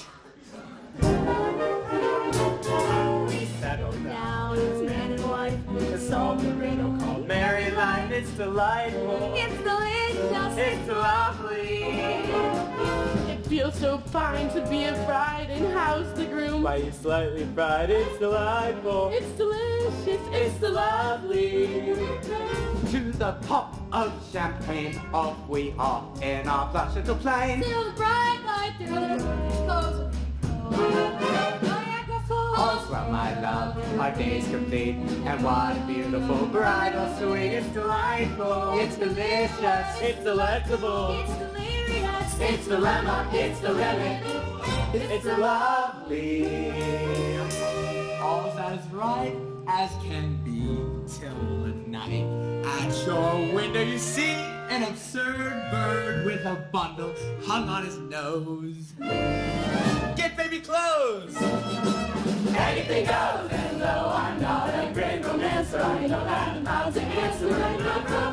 We settled Down as man and wife. to solve the riddle called married life. It's delightful. It's delicious. It's lovely. It feels so fine to be a bride and house the groom. Why you slightly fried? It's delightful. It's delicious. It's the lovely. To the pop of champagne, off we hop in our plush little plane. Feel the bright light through the clothes. Niagara Falls. All's well, my love, our day's complete, and what a beautiful bridal suite. It's delightful, it's delicious, It's delectable. It's delirious. it's dilemma, it's dilemma, it's lovely. All's as right as can be till the night. At your window you see an absurd bird with a bundle hung on his nose. Get baby clothes! Anything goes, and though I'm not a great romancer, I know that I'm out against the regular crew.